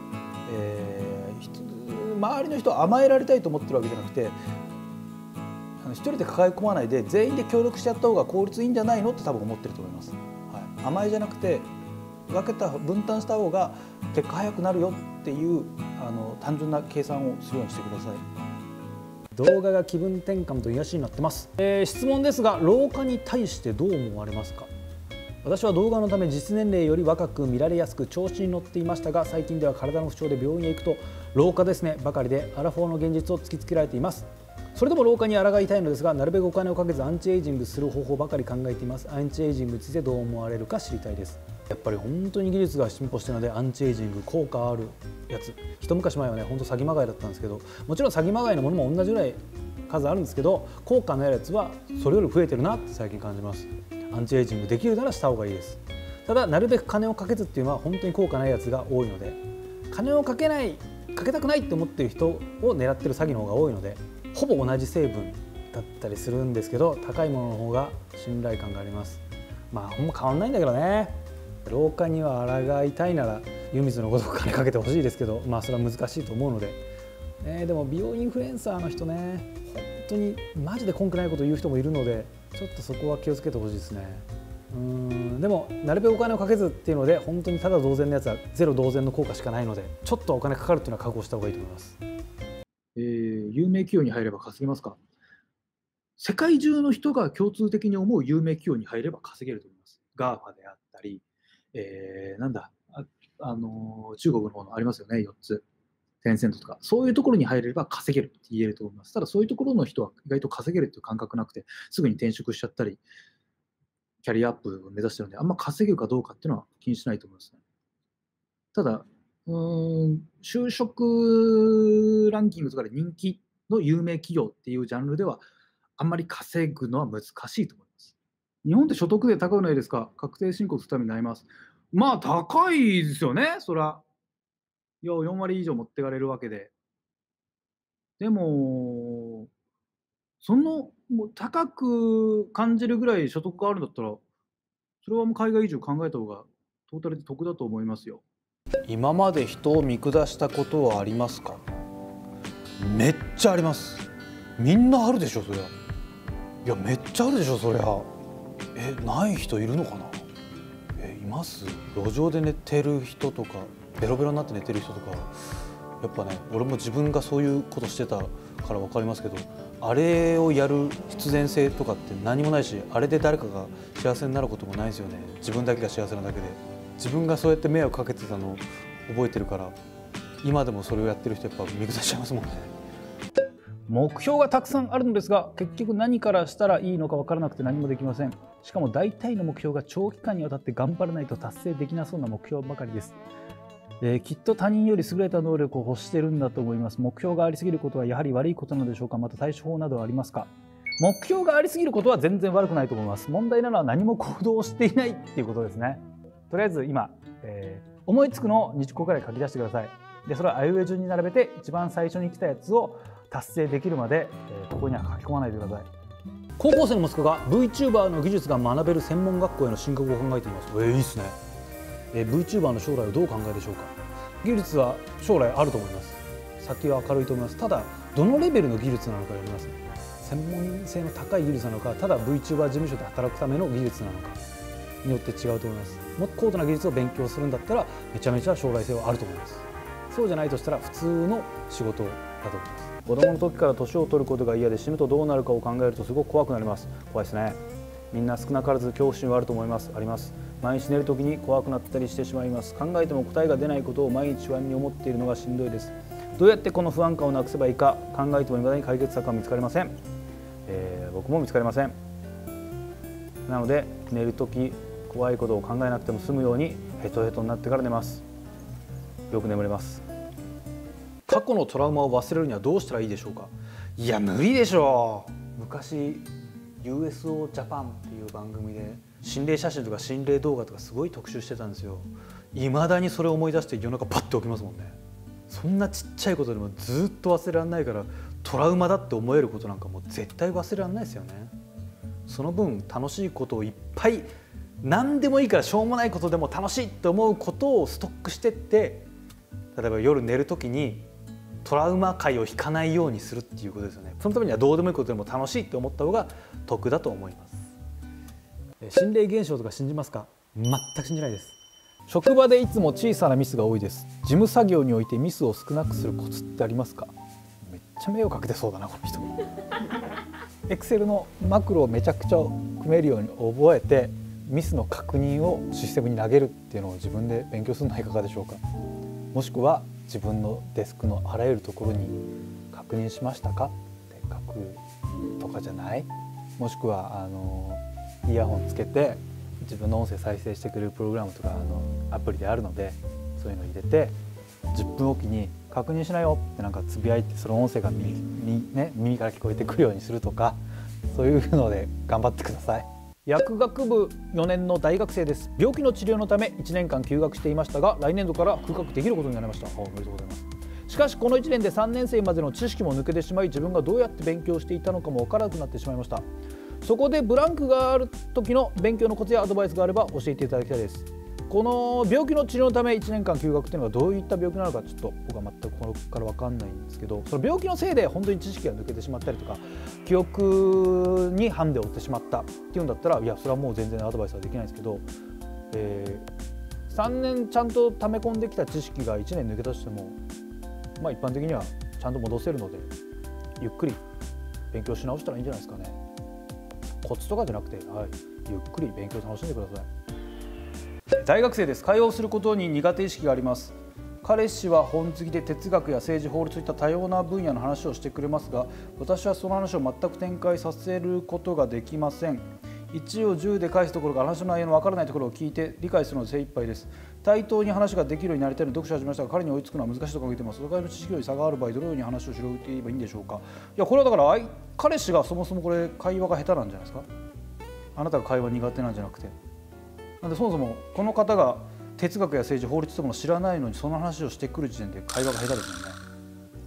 周りの人は甘えられたいと思ってるわけじゃなくて、一人で抱え込まないで全員で協力しちゃった方が効率いいんじゃないのって多分思ってると思います。甘えじゃなくて分けた分担した方が結果早くなるよっていう単純な計算をするようにしてください。動画が気分転換と癒しになってます。質問ですが、老化に対してどう思われますか。私は動画のため実年齢より若く見られやすく調子に乗っていましたが、最近では体の不調で病院へ行くと老化ですねばかりでアラフォーの現実を突きつけられています。それでも老化に抗いたいのですが、なるべくお金をかけずアンチエイジングする方法ばかり考えています。アンチエイジングについてどう思われるか知りたいです。やっぱり本当に技術が進歩しているので、アンチエイジング効果あるやつ、一昔前はね本当詐欺まがいだったんですけど、もちろん詐欺まがいのものも同じぐらい数あるんですけど、効果のあるやつはそれより増えてるなって最近感じます。アンチエイジングできるならした方がいいです。ただなるべく金をかけずっていうのは本当に効果ないやつが多いので、金をかけたくないって思ってる人を狙ってる詐欺の方が多いので、ほぼ同じ成分だったりするんですけど、高いものの方が信頼感があります。ほんま変わんないんだけどね。老化には抗いたいなら湯水のごとく金かけてほしいですけど、それは難しいと思うので、でも美容インフルエンサーの人ね、本当にマジで根拠ないこと言う人もいるので、ちょっとそこは気をつけてほしいですね。でもなるべくお金をかけずっていうので、本当にただ同然のやつはゼロ同然の効果しかないので、ちょっとお金かかるっていうのは覚悟した方がいいと思います。 有名企業に入れば稼げますか。世界中の人が共通的に思う有名企業に入れば稼げると思います。GAFA であったり、中国の方のありますよね、4つ。テンセントとか、そういうところに入れば稼げるって言えると思います。ただそういうところの人は意外と稼げるっていう感覚なくて、すぐに転職しちゃったり、キャリアアップを目指してるので、あんま稼げるかどうかっていうのは気にしないと思いますね。ただ、就職ランキングとかで人気の有名企業っていうジャンルでは、あんまり稼ぐのは難しいと思います。日本って所得税高くないですか。確定申告するためになります。高いですよね、そら。4割以上持ってかれるわけで。 でも、もう高く感じるぐらい所得があるんだったら、それはもう海外移住考えた方がトータルで得だと思いますよ。 今まで人を見下したことはありますか？めっちゃあります。みんなあるでしょそりゃ。いやめっちゃあるでしょそりゃ。ない人いるのかな。います。路上で寝てる人とかベロベロになって寝てる人とか、やっぱね俺も自分がそういうことしてたから分かりますけど、あれをやる必然性とかって何もないし、あれで誰かが幸せになることもないですよね。自分だけが幸せなだけで。自分がそうやって迷惑かけてたのを覚えてるから、今でもそれをやってる人やっぱ見下しちゃいますもんね。目標がたくさんあるのですが、結局何からしたらいいのか分からなくて何もできません。しかも大体の目標が長期間にわたって頑張らないと達成できなそうな目標ばかりです。きっと他人より優れた能力を欲してるんだと思います。目標がありすぎることはやはり悪いことなのでしょうか。また対処法などはありますか？目標がありすぎることは全然悪くないと思います。問題なのは何も行動していないっていうことですね。とりあえず今、思いつくのを2個くらい書き出してください。でそれをあいうえ順に並べて一番最初に来たやつを達成できるまで、ここには書き込まないでください。高校生の息子が VTuber の技術が学べる専門学校への進学を考えています。いいですね。VTuber の将来をどうお考えでしょうか。技術は将来あると思います。先は明るいと思います。ただどのレベルの技術なのか読みますね。専門性の高い技術なのか、ただ VTuber 事務所で働くための技術なのかによって違うと思います。もっと高度な技術を勉強するんだったらめちゃめちゃ将来性はあると思います。そうじゃないとしたら普通の仕事だと思います。子供の時から年を取ることが嫌で死ぬとどうなるかを考えるとすごく怖くなります。怖いですね。みんな少なからず恐怖心はあると思います。あります。毎日寝る時に怖くなったりしてしまいます。考えても答えが出ないことを毎日不安に思っているのがしんどいです。どうやってこの不安感をなくせばいいか考えても未だに解決策は見つかりません。僕も見つかりません。なので寝る時怖いことを考えなくても済むようにヘトヘトになってから寝ます。よく眠れます。過去のトラウマを忘れるにはどうしたらいいでしょうか。いや無理でしょう。昔 USO ジャパンっていう番組で心霊写真とか心霊動画とかすごい特集してたんですよ。未だにそれを思い出して夜中パッと起きますもんね。そんなちっちゃいことでもずっと忘れられないから、トラウマだって思えることなんかもう絶対忘れられないですよね。その分楽しいことをいっぱい、何でもいいからしょうもないことでも楽しいって思うことをストックしてって、例えば夜寝る時にトラウマ回を引かないようにするっていうことですよね。そのためにはどうでもいいことでも楽しいって思った方が得だと思います。心霊現象とか信じますか？全く信じないです。職場でいつも小さなミスが多いです。事務作業においてミスを少なくするコツってありますか？めっちゃ迷惑かけてそうだなこの人。Excel のマクロをめちゃくちゃ組めるように覚えて、ミスの確認をシステムに投げるっていうのを自分で勉強するのはいかがでしょうか。もしくは自分のデスクのあらゆるところに確認しましたかって書くとかじゃない？もしくはイヤホンつけて自分の音声再生してくれるプログラムとかアプリであるので、そういうの入れて10分おきに確認しなよってなんかつぶやいて、その音声が耳から聞こえてくるようにするとか、そういうので頑張ってください。薬学部4年の大学生です。病気の治療のため1年間休学していましたが、来年度から復学できることになりました。おめでとうございます。しかしこの1年で3年生までの知識も抜けてしまい、自分がどうやって勉強していたのかも分からなくなってしまいました。そこでブランクがある時の勉強のコツやアドバイスがあれば教えていただきたいです。この病気の治療のため1年間休学っていうのがどういった病気なのかちょっと僕は全くここから分かんないんですけど、その病気のせいで本当に知識が抜けてしまったりとか記憶にハンデを負ってしまったっていうんだったら、いやそれはもう全然アドバイスはできないですけど、3年ちゃんと溜め込んできた知識が1年抜け出しても、まあ一般的にはちゃんと戻せるので、ゆっくり勉強し直したらいいんじゃないですかね。コツとかじゃなくて、ゆっくり勉強楽しんでください。大学生です。会話をすることに苦手意識があります。彼氏は本好きで哲学や政治、法律といった多様な分野の話をしてくれますが、私はその話を全く展開させることができません。1を10で返すところが話の内容の分からないところを聞いて理解するので精一杯です。対等に話ができるようになりたいので読書を始めましたが、彼に追いつくのは難しいと考えています。お互いの知識より差がある場合、どのように話を広げていけばいいんでしょうか。いやこれはだから彼氏がそもそもこれ会話が下手なんじゃないですか。あなたが会話苦手なんじゃなくて、なんでそもそもこの方が哲学や政治、法律とかも知らないのにその話をしてくる時点で会話が下手ですよね。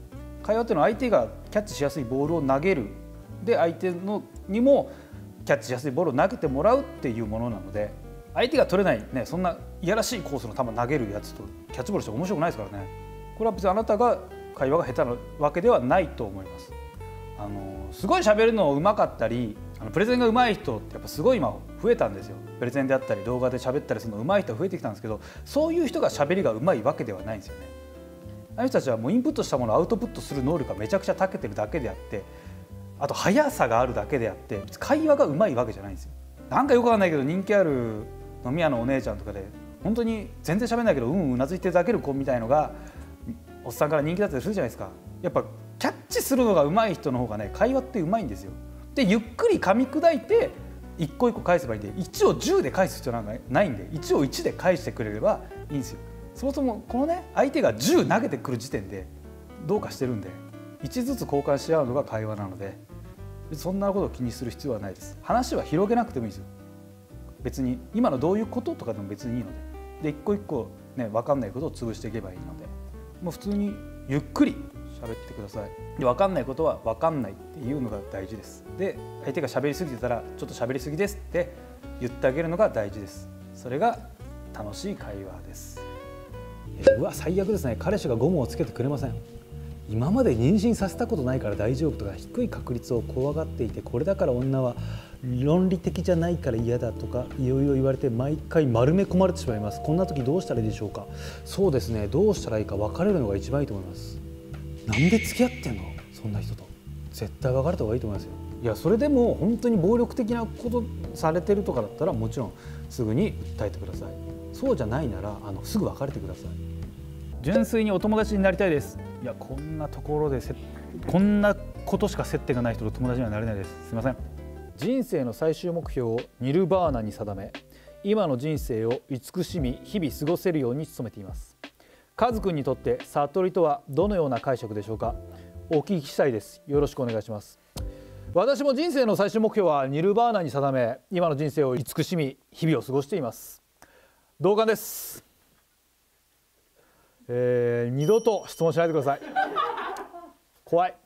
会話っていうのは相手がキャッチしやすいボールを投げる、で相手のにもキャッチしやすいボールを投げてもらうっていうものなので、相手が取れないね、そんないやらしいコースの球投げるやつとキャッチボールして面白くないですからね。これは別にあなたが会話が下手なわけではないと思います。すごい喋るの上手かったり、プレゼンが上手い人ってやっぱすごい今増えたんですよ。プレゼンであったり動画で喋ったりするの上手い人が増えてきたんですけど、そういう人が喋りが上手いわけではないんですよね。あの人たちはもうインプットしたものをアウトプットする能力がめちゃくちゃ長けてるだけであって、あと速さがあるだけであって、会話が上手いわけじゃないんですよ。なんかよくわかんないけど人気ある飲み屋のお姉ちゃんとかで本当に全然喋んないけどうなずいてだける子みたいのがおっさんから人気だったりするじゃないですか。やっぱキャッチするのが上手い人の方がね、会話って上手いんですよ。でゆっくり噛み砕いて一個一個返せばいいんで、1を10で返す必要なんかないんで、1を1で返してくれればいいんですよ。そもそもこのね、相手が10投げてくる時点でどうかしてるんで、1ずつ交換し合うのが会話なので、そんなことを気にする必要はないです。話は広げなくてもいいですよ。別に今のどういうこととかでも別にいいので、一個一個ね、分かんないことを潰していけばいいので、もう普通にゆっくり喋ってください。で分かんないことは分かんないっていうのが大事です。で相手が喋りすぎてたらちょっと喋りすぎですって言ってあげるのが大事です。それが楽しい会話です。うわ最悪ですね。彼氏がゴムをつけてくれません。今まで妊娠させたことないから大丈夫とか、低い確率を怖がっていて、これだから女は論理的じゃないから嫌だとかいろいろ言われて毎回丸め込まれてしまいます。こんな時どうしたらいいでしょうか。そうですね、どうしたらいいか別れるのが一番いいと思います。なんで付き合ってんのそんな人と。絶対別れた方がいいと思いますよ。いやそれでも本当に暴力的なことされてるとかだったらもちろんすぐに訴えてください。そうじゃないならすぐ別れてください。純粋にお友達になりたいです。いやこんなところでこんなことしか接点がない人と友達にはなれないです。すいません。人生の最終目標をニルバーナに定め、今の人生を慈しみ日々過ごせるように努めています。カズくんにとって悟りとはどのような解釈でしょうか。お聞きしたいです。よろしくお願いします。私も人生の最終目標はニルバーナに定め、今の人生を慈しみ日々を過ごしています。同感です。二度と質問しないでください。怖い。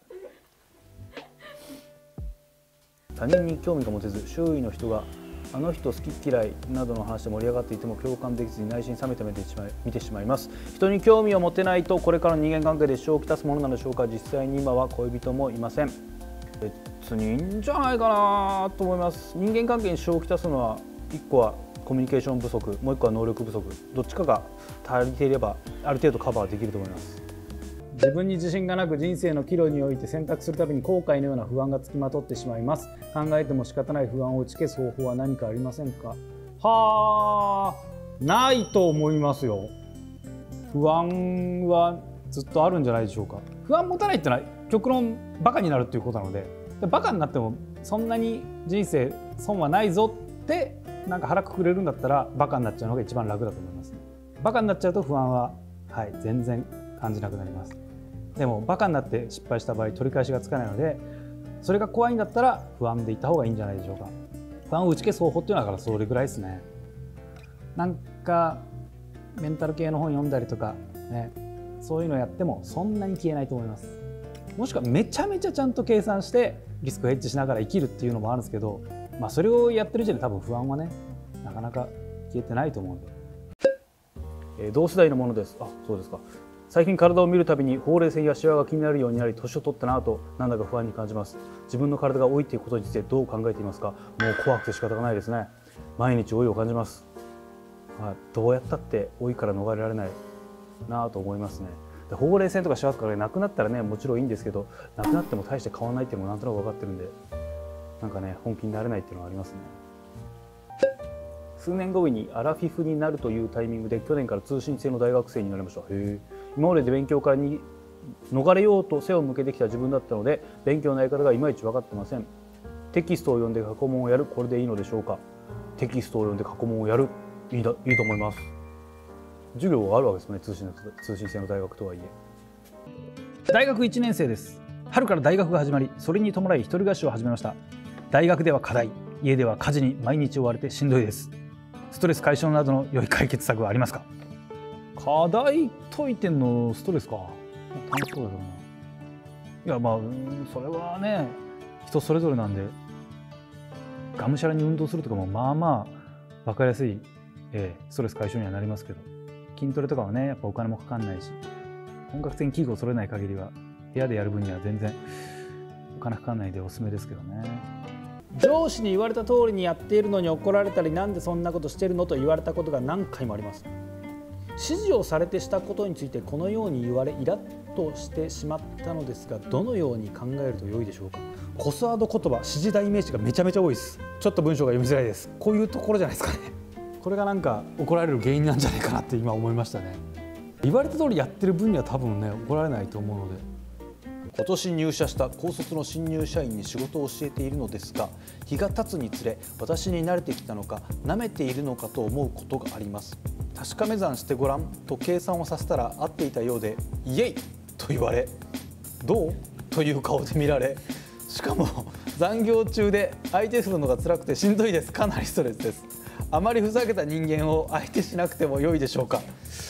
他人に興味が持てず、周囲の人があの人好き嫌いなどの話で盛り上がっていても共感できずに内心冷めて見てしまいます。人に興味を持てないとこれからの人間関係で支障をきたすものなのでしょうか。実際に今は恋人もいません。別にいいんじゃないかなと思います。人間関係に支障をきたすのは1個はコミュニケーション不足、もう1個は能力不足、どっちかが足りていればある程度カバーできると思います。自分に自信がなく人生の岐路において選択するたびに後悔のような不安がつきまとってしまいます。考えても仕方ない不安を打ち消す方法は何かありませんか。はあ、ないと思いますよ。不安はずっとあるんじゃないでしょうか。不安持たないっていうのは極論バカになるっていうことなので、バカになってもそんなに人生損はないぞってなんか腹くくれるんだったらバカになっちゃうのが一番楽だと思いますね。バカになっちゃうと不安は、全然感じなくなります。でもバカになって失敗した場合取り返しがつかないので、それが怖いんだったら不安でいた方がいいんじゃないでしょうか。不安を打ち消す方法っていうのはだからそれぐらいですね。なんかメンタル系の本読んだりとかね、そういうのやってもそんなに消えないと思います。もしくはめちゃめちゃちゃんと計算してリスクヘッジしながら生きるっていうのもあるんですけど、それをやってる時点で多分不安はねなかなか消えてないと思うんで、同世代のものです。あ、そうですか。最近体を見るたびにほうれい線やシワが気になるようになり、年を取ったなとなんだか不安に感じます。自分の体が老いていくことについてどう考えていますか。もう怖くて仕方がないですね。毎日老いを感じます。どうやったって老いから逃れられないなと思いますね。でほうれい線とかシワとかがなくなったらねもちろんいいんですけど、なくなっても大して変わらないっていうのもなんとなく分かってるんで、なんかね本気になれないっていうのはありますね。数年後にアラフィフになるというタイミングで去年から通信制の大学生になりました。今までで勉強からに逃れようと背を向けてきた自分だったので、勉強のやり方がいまいち分かってません。テキストを読んで過去問をやる、これでいいのでしょうか。テキストを読んで過去問をやる、いいと思います。授業があるわけですね、通信制の大学とはいえ。大学1年生です。春から大学が始まり、それに伴い一人暮らしを始めました。大学では課題、家では家事に毎日追われてしんどいです。ストレス解消などの良い解決策はありますか。課題解いてんのストレスか。楽しそうだけどな。 いやそれはね人それぞれなんで、がむしゃらに運動するとかも分かりやすい、ストレス解消にはなりますけど、筋トレとかはねやっぱお金もかかんないし、本格的に器具を揃えない限りは部屋でやる分には全然お金かかんないでおすすめですけどね。上司に言われた通りにやっているのに怒られたり、なんでそんなことしてるのと言われたことが何回もあります。指示をされてしたことについてこのように言われイラッとしてしまったのですが、どのように考えると良いでしょうか。コスワード言葉、指示代名詞がめちゃめちゃ多いです。ちょっと文章が読みづらいです。こういうところじゃないですかね。これがなんか怒られる原因なんじゃないかなって今思いましたね。言われた通りやってる分には多分ね怒られないと思うので。今年入社した高卒の新入社員に仕事を教えているのですが、日が経つにつれ私に慣れてきたのか舐めているのかと思うことがあります。確かめ算してごらんと計算をさせたら合っていたようで、イエイと言われ、どうという顔で見られ、しかも残業中で相手するのが辛くてしんどいです。かなりストレスです。あまりふざけた人間を相手しなくても良いでしょうか。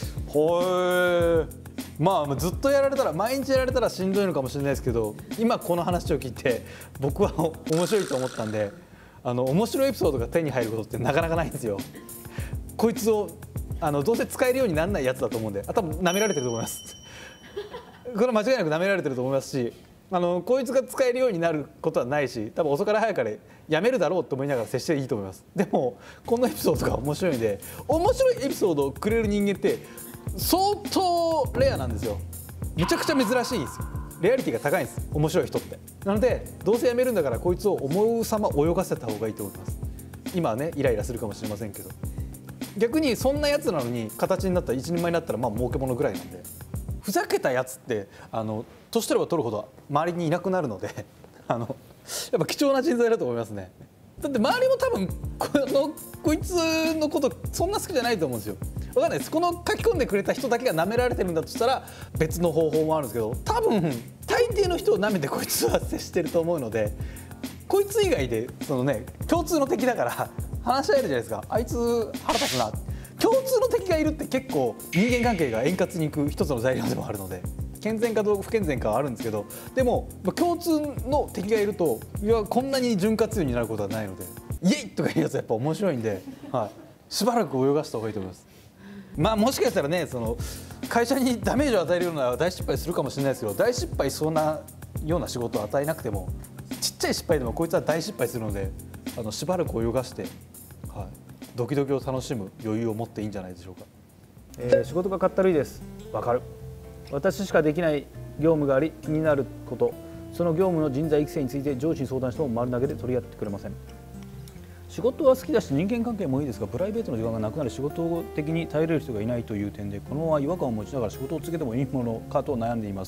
ずっとやられたら、毎日やられたらしんどいのかもしれないですけど、今この話を聞いて僕は面白いと思ったんで、面白いエピソードが手に入ることってなかなかないんですよ。こいつをどうせ使えるようにならないやつだと思うんで、多分舐められてると思いますこれ間違いなく舐められてると思いますし、こいつが使えるようになることはないし、多分遅かれ早かれやめるだろうと思いながら接していいと思います。でもこのエピソードが面白いんで、面白いエピソードをくれる人間って相当レアなんですよ。めちゃくちゃ珍しいですよ。レアリティが高いんです、面白い人って。なのでどうせやめるんだからこいつを思うさま泳がせた方がいいと思います。今はねイライラするかもしれませんけど、逆にそんなやつなのに形になったら一人前になったら儲けものぐらいなんで、ふざけたやつって年取れば取るほど周りにいなくなるのでやっぱ貴重な人材だと思いますね。だって周りも多分こいつのことそんな好きじゃないと思うんですよ。分かんないです。この書き込んでくれた人だけが舐められてるんだとしたら別の方法もあるんですけど、多分大抵の人を舐めてこいつは接してると思うので、こいつ以外で共通の敵だから話し合えるじゃないですか。あいつ腹立つな、共通の敵がいるって結構人間関係が円滑にいく一つの材料でもあるので、健全かどうか不健全かはあるんですけど、でも共通の敵がいるとこんなに潤滑油になることはないので、イエイとかいうやつはやっぱ面白いんで、しばらく泳がした方がいいと思います。もしかしたらね会社にダメージを与えるような大失敗するかもしれないですけど、大失敗しそうなような仕事を与えなくても、ちっちゃい失敗でもこいつは大失敗するので、しばらく泳がして、ドキドキを楽しむ余裕を持っていいんじゃないでしょうか。仕事がかったるいです。わかる。私しかできない業務があり気になること、その業務の人材育成について上司に相談しても丸投げで取り合ってくれません。仕事は好きだし人間関係もいいですが、プライベートの時間がなくなり仕事的に頼れる人がいないという点で、このまま違和感を持ちながら仕事を続けてもいいものかと悩んでいます。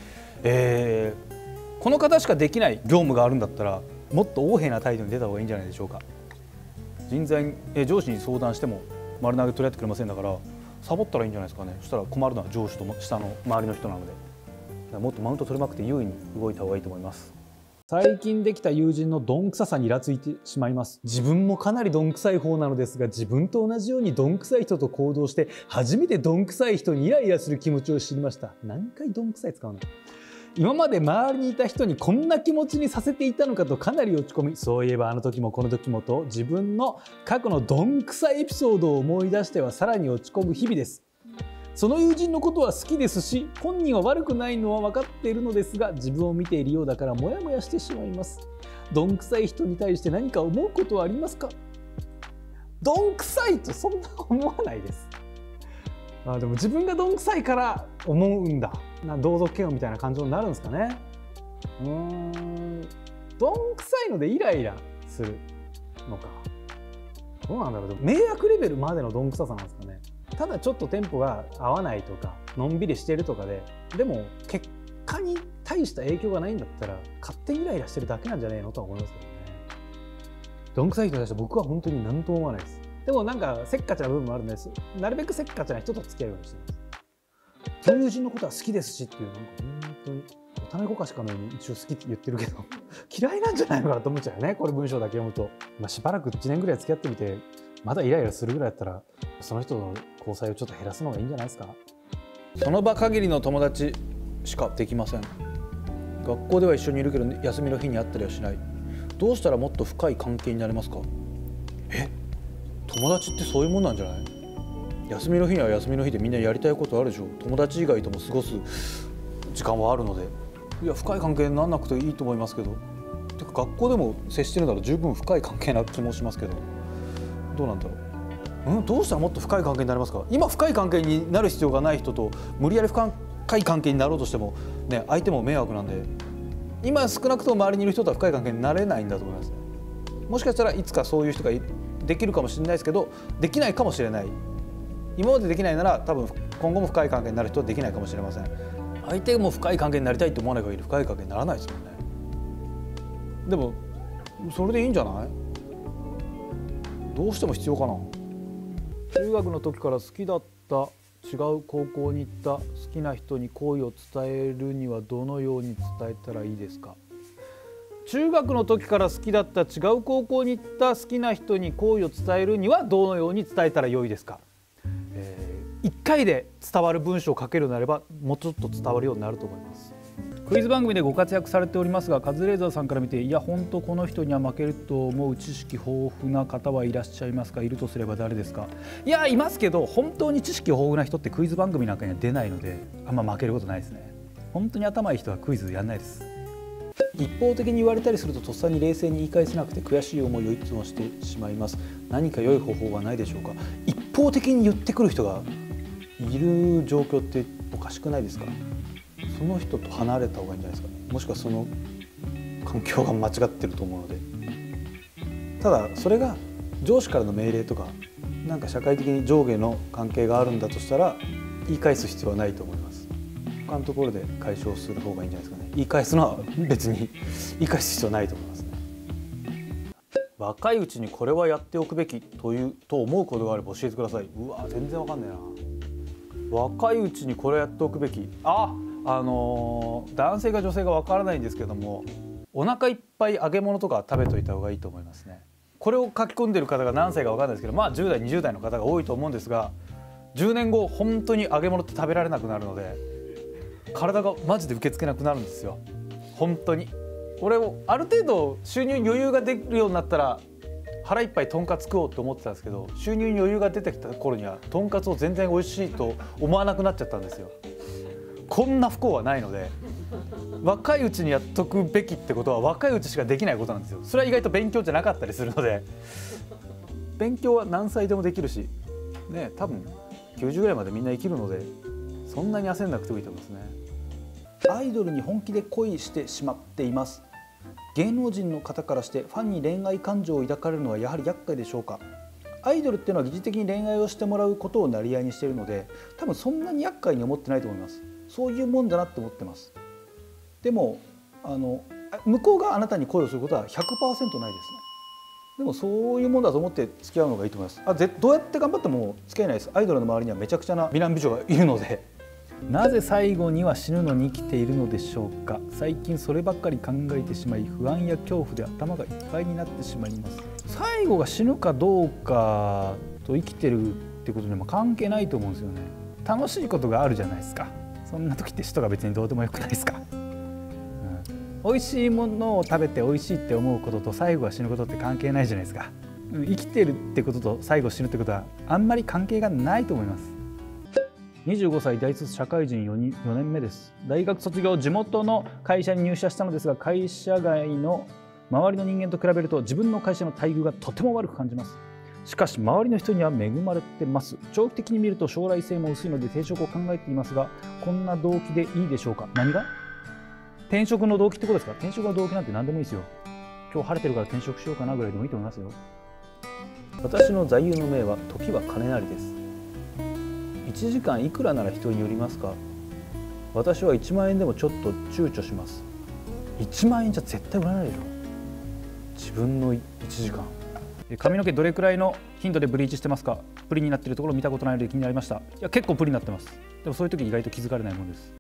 この方しかできない業務があるんだったら、もっと横柄な態度に出た方がいいんじゃないでしょうか。上司に相談しても丸投げ取り合ってくれませんだから、サボったらいいんじゃないですかね。そしたら困るのは上司と下の周りの人なので、もっとマウント取れまくって優位に動いた方がいいと思います。最近できた友人のどんくささにイラついてしまいます。自分もかなりどんくさい方なのですが、自分と同じようにどんくさい人と行動して初めてどんくさい人にイライラする気持ちを知りました。何回どんくさい使うの。今まで周りにいた人にこんな気持ちにさせていたのかとかなり落ち込み、そういえばあの時もこの時もと自分の過去のどんくさいエピソードを思い出してはさらに落ち込む日々です。その友人のことは好きですし、本人は悪くないのは分かっているのですが、自分を見ているようだからモヤモヤしてしまいます。どんくさい人に対して何か思うことはありますか？どんくさいとそんな思わないです。でも自分がどんくさいから思うんだ。同族嫌悪みたいな感情になるんですかね。どんくさいのでイライラするのか。どうなんだろう。迷惑レベルまでのどんくささなんですかね。ただちょっとテンポが合わないとかのんびりしてるとかでも結果に大した影響がないんだったら勝手にイライラしてるだけなんじゃねえのとは思いますけどね。どんくさい人に対して僕は本当に何とも思わないです。でもせっかちな部分もあるんです。なるべくせっかちな人と付き合うようにしてます。その友人のことは好きですしっていう、本当におためごかしかのように一応好きって言ってるけど嫌いなんじゃないのかなと思っちゃうよね、これ文章だけ読むと。しばらく1年ぐらい付き合ってみてまだイライラするぐらいだったら、その人の交際をちょっと減らすのがいいんじゃないですか。その場限りの友達しかできません。 学校では一緒にいるけど休みの日に会ったりはしない。どうしたらもっと深い関係になれますか？友達ってそういうもんなんじゃない？休みの日には休みの日でみんなやりたいことあるでしょ。友達以外とも過ごす時間はあるので、いや深い関係にならなくていいと思いますけど。てか学校でも接してるなら十分深い関係な気もしますけど、どうなんだろう。どうしたらもっと深い関係になれますか？今深い関係になる必要がない人と無理やり深い関係になろうとしてもね、相手も迷惑なんで、今少なくとも周りにいる人とは深い関係になれないんだと思います。もしかしたらいつかそういう人ができるかもしれないですけど、できないかもしれない。今までできないなら多分今後も深い関係になる人はできないかもしれません。相手も深い関係になりたいって思わない限り深い関係にならないですもんね。でもそれでいいんじゃない？どうしても必要かな。中学の時から好きだった、違う高校に行った好きな人に好意を伝えるにはどのように伝えたらいいですか？中学の時から好きだった違う高校に行った好きな人に好意を伝えるにはどのように伝えたらよいですか？1回で伝わる文章を書けるようになればもうちょっと伝わるようになると思います。クイズ番組でご活躍されておりますが、カズレーザーさんから見て、いや本当この人には負けると思う知識豊富な方はいらっしゃいますか？いるとすれば誰ですか？いやいますけど、本当に知識豊富な人ってクイズ番組なんかには出ないので、あんま負けることないですね。本当に頭いい人はクイズやんないです。一方的に言われたりするととっさに冷静に言い返せなくて悔しい思いをいつもしてしまいます。何か良い方法はないでしょうか？一方的に言ってくる人がいる状況っておかしくないですか？その人と離れた方がいいんじゃないですかね。もしくはその環境が間違ってると思うので。ただそれが上司からの命令とかなんか社会的に上下の関係があるんだとしたら言い返す必要はないと思います。他のところで解消する方がいいんじゃないですかね。言い返すのは別に言い返す必要はないと思いますね。若いうちにこれはやっておくべきと思うことがあれば教えてください。うわ全然わかんないな。若いうちにこれやっておくべき、男性か女性かわからないんですけども、お腹いっぱい揚げ物とか食べといた方がいいと思いますね。これを書き込んでる方が何歳かわかんないですけど、10代20代の方が多いと思うんですが、10年後本当に揚げ物って食べられなくなるので体がマジで受け付けなくなるんですよ。本当に俺もある程度収入に余裕ができるようになったら腹いっぱいとんかつ食おうと思ってたんですけど、収入に余裕が出てきた頃にはとんかつを全然美味しいと思わなくなっちゃったんですよ。こんな不幸はないので、若いうちにやっとくべきってことは若いうちしかできないことなんですよ。それは意外と勉強じゃなかったりするので、勉強は何歳でもできるしね、多分90ぐらいまでみんな生きるのでそんなに焦んなくてもいいと思いますね。アイドルに本気で恋してしまっています。芸能人の方からしてファンに恋愛感情を抱かれるのはやはり厄介でしょうか？アイドルっていうのは疑似的に恋愛をしてもらうことをなり合いにしているので、多分そんなに厄介に思ってないと思います。そういうもんだなって思ってます。でも向こうがあなたに恋をすることは 100% ないですね。でもそういうもんだと思って付き合うのがいいと思います。どうやって頑張っても付き合えないです。アイドルの周りにはめちゃくちゃな美男美女がいるので。なぜ最後には死ぬのに生きているのでしょうか？最近そればっかり考えてしまい不安や恐怖で頭がいっぱいになってしまいます。最後が死ぬかどうかと生きてるってことにも関係ないと思うんですよね。楽しいことがあるじゃないですか。そんな時って死とか別にどうでもよくないですか？美味しいものを食べて美味しいって思うことと最後が死ぬことって関係ないじゃないですか。生きてるってことと最後死ぬってことはあんまり関係がないと思います。25歳大卒社会人4年目です。大学卒業地元の会社に入社したのですが、会社外の周りの人間と比べると自分の会社の待遇がとても悪く感じます。しかし周りの人には恵まれてます。長期的に見ると将来性も薄いので転職を考えていますが、こんな動機でいいでしょうか？何が転職の動機ってことですか？転職の動機なんて何でもいいですよ。今日晴れてるから転職しようかなぐらいでもいいと思いますよ。私の座右の銘は時は金なりです。1時間いくらなら人によりますか？私は1万円でもちょっと躊躇します。1万円じゃ絶対売らないでしょ。自分の1時間。髪の毛どれくらいの頻度でブリーチしてますか？プリになっているところを見たことないので気になりました。いや結構プリになってます。でもそういう時意外と気づかれないものです。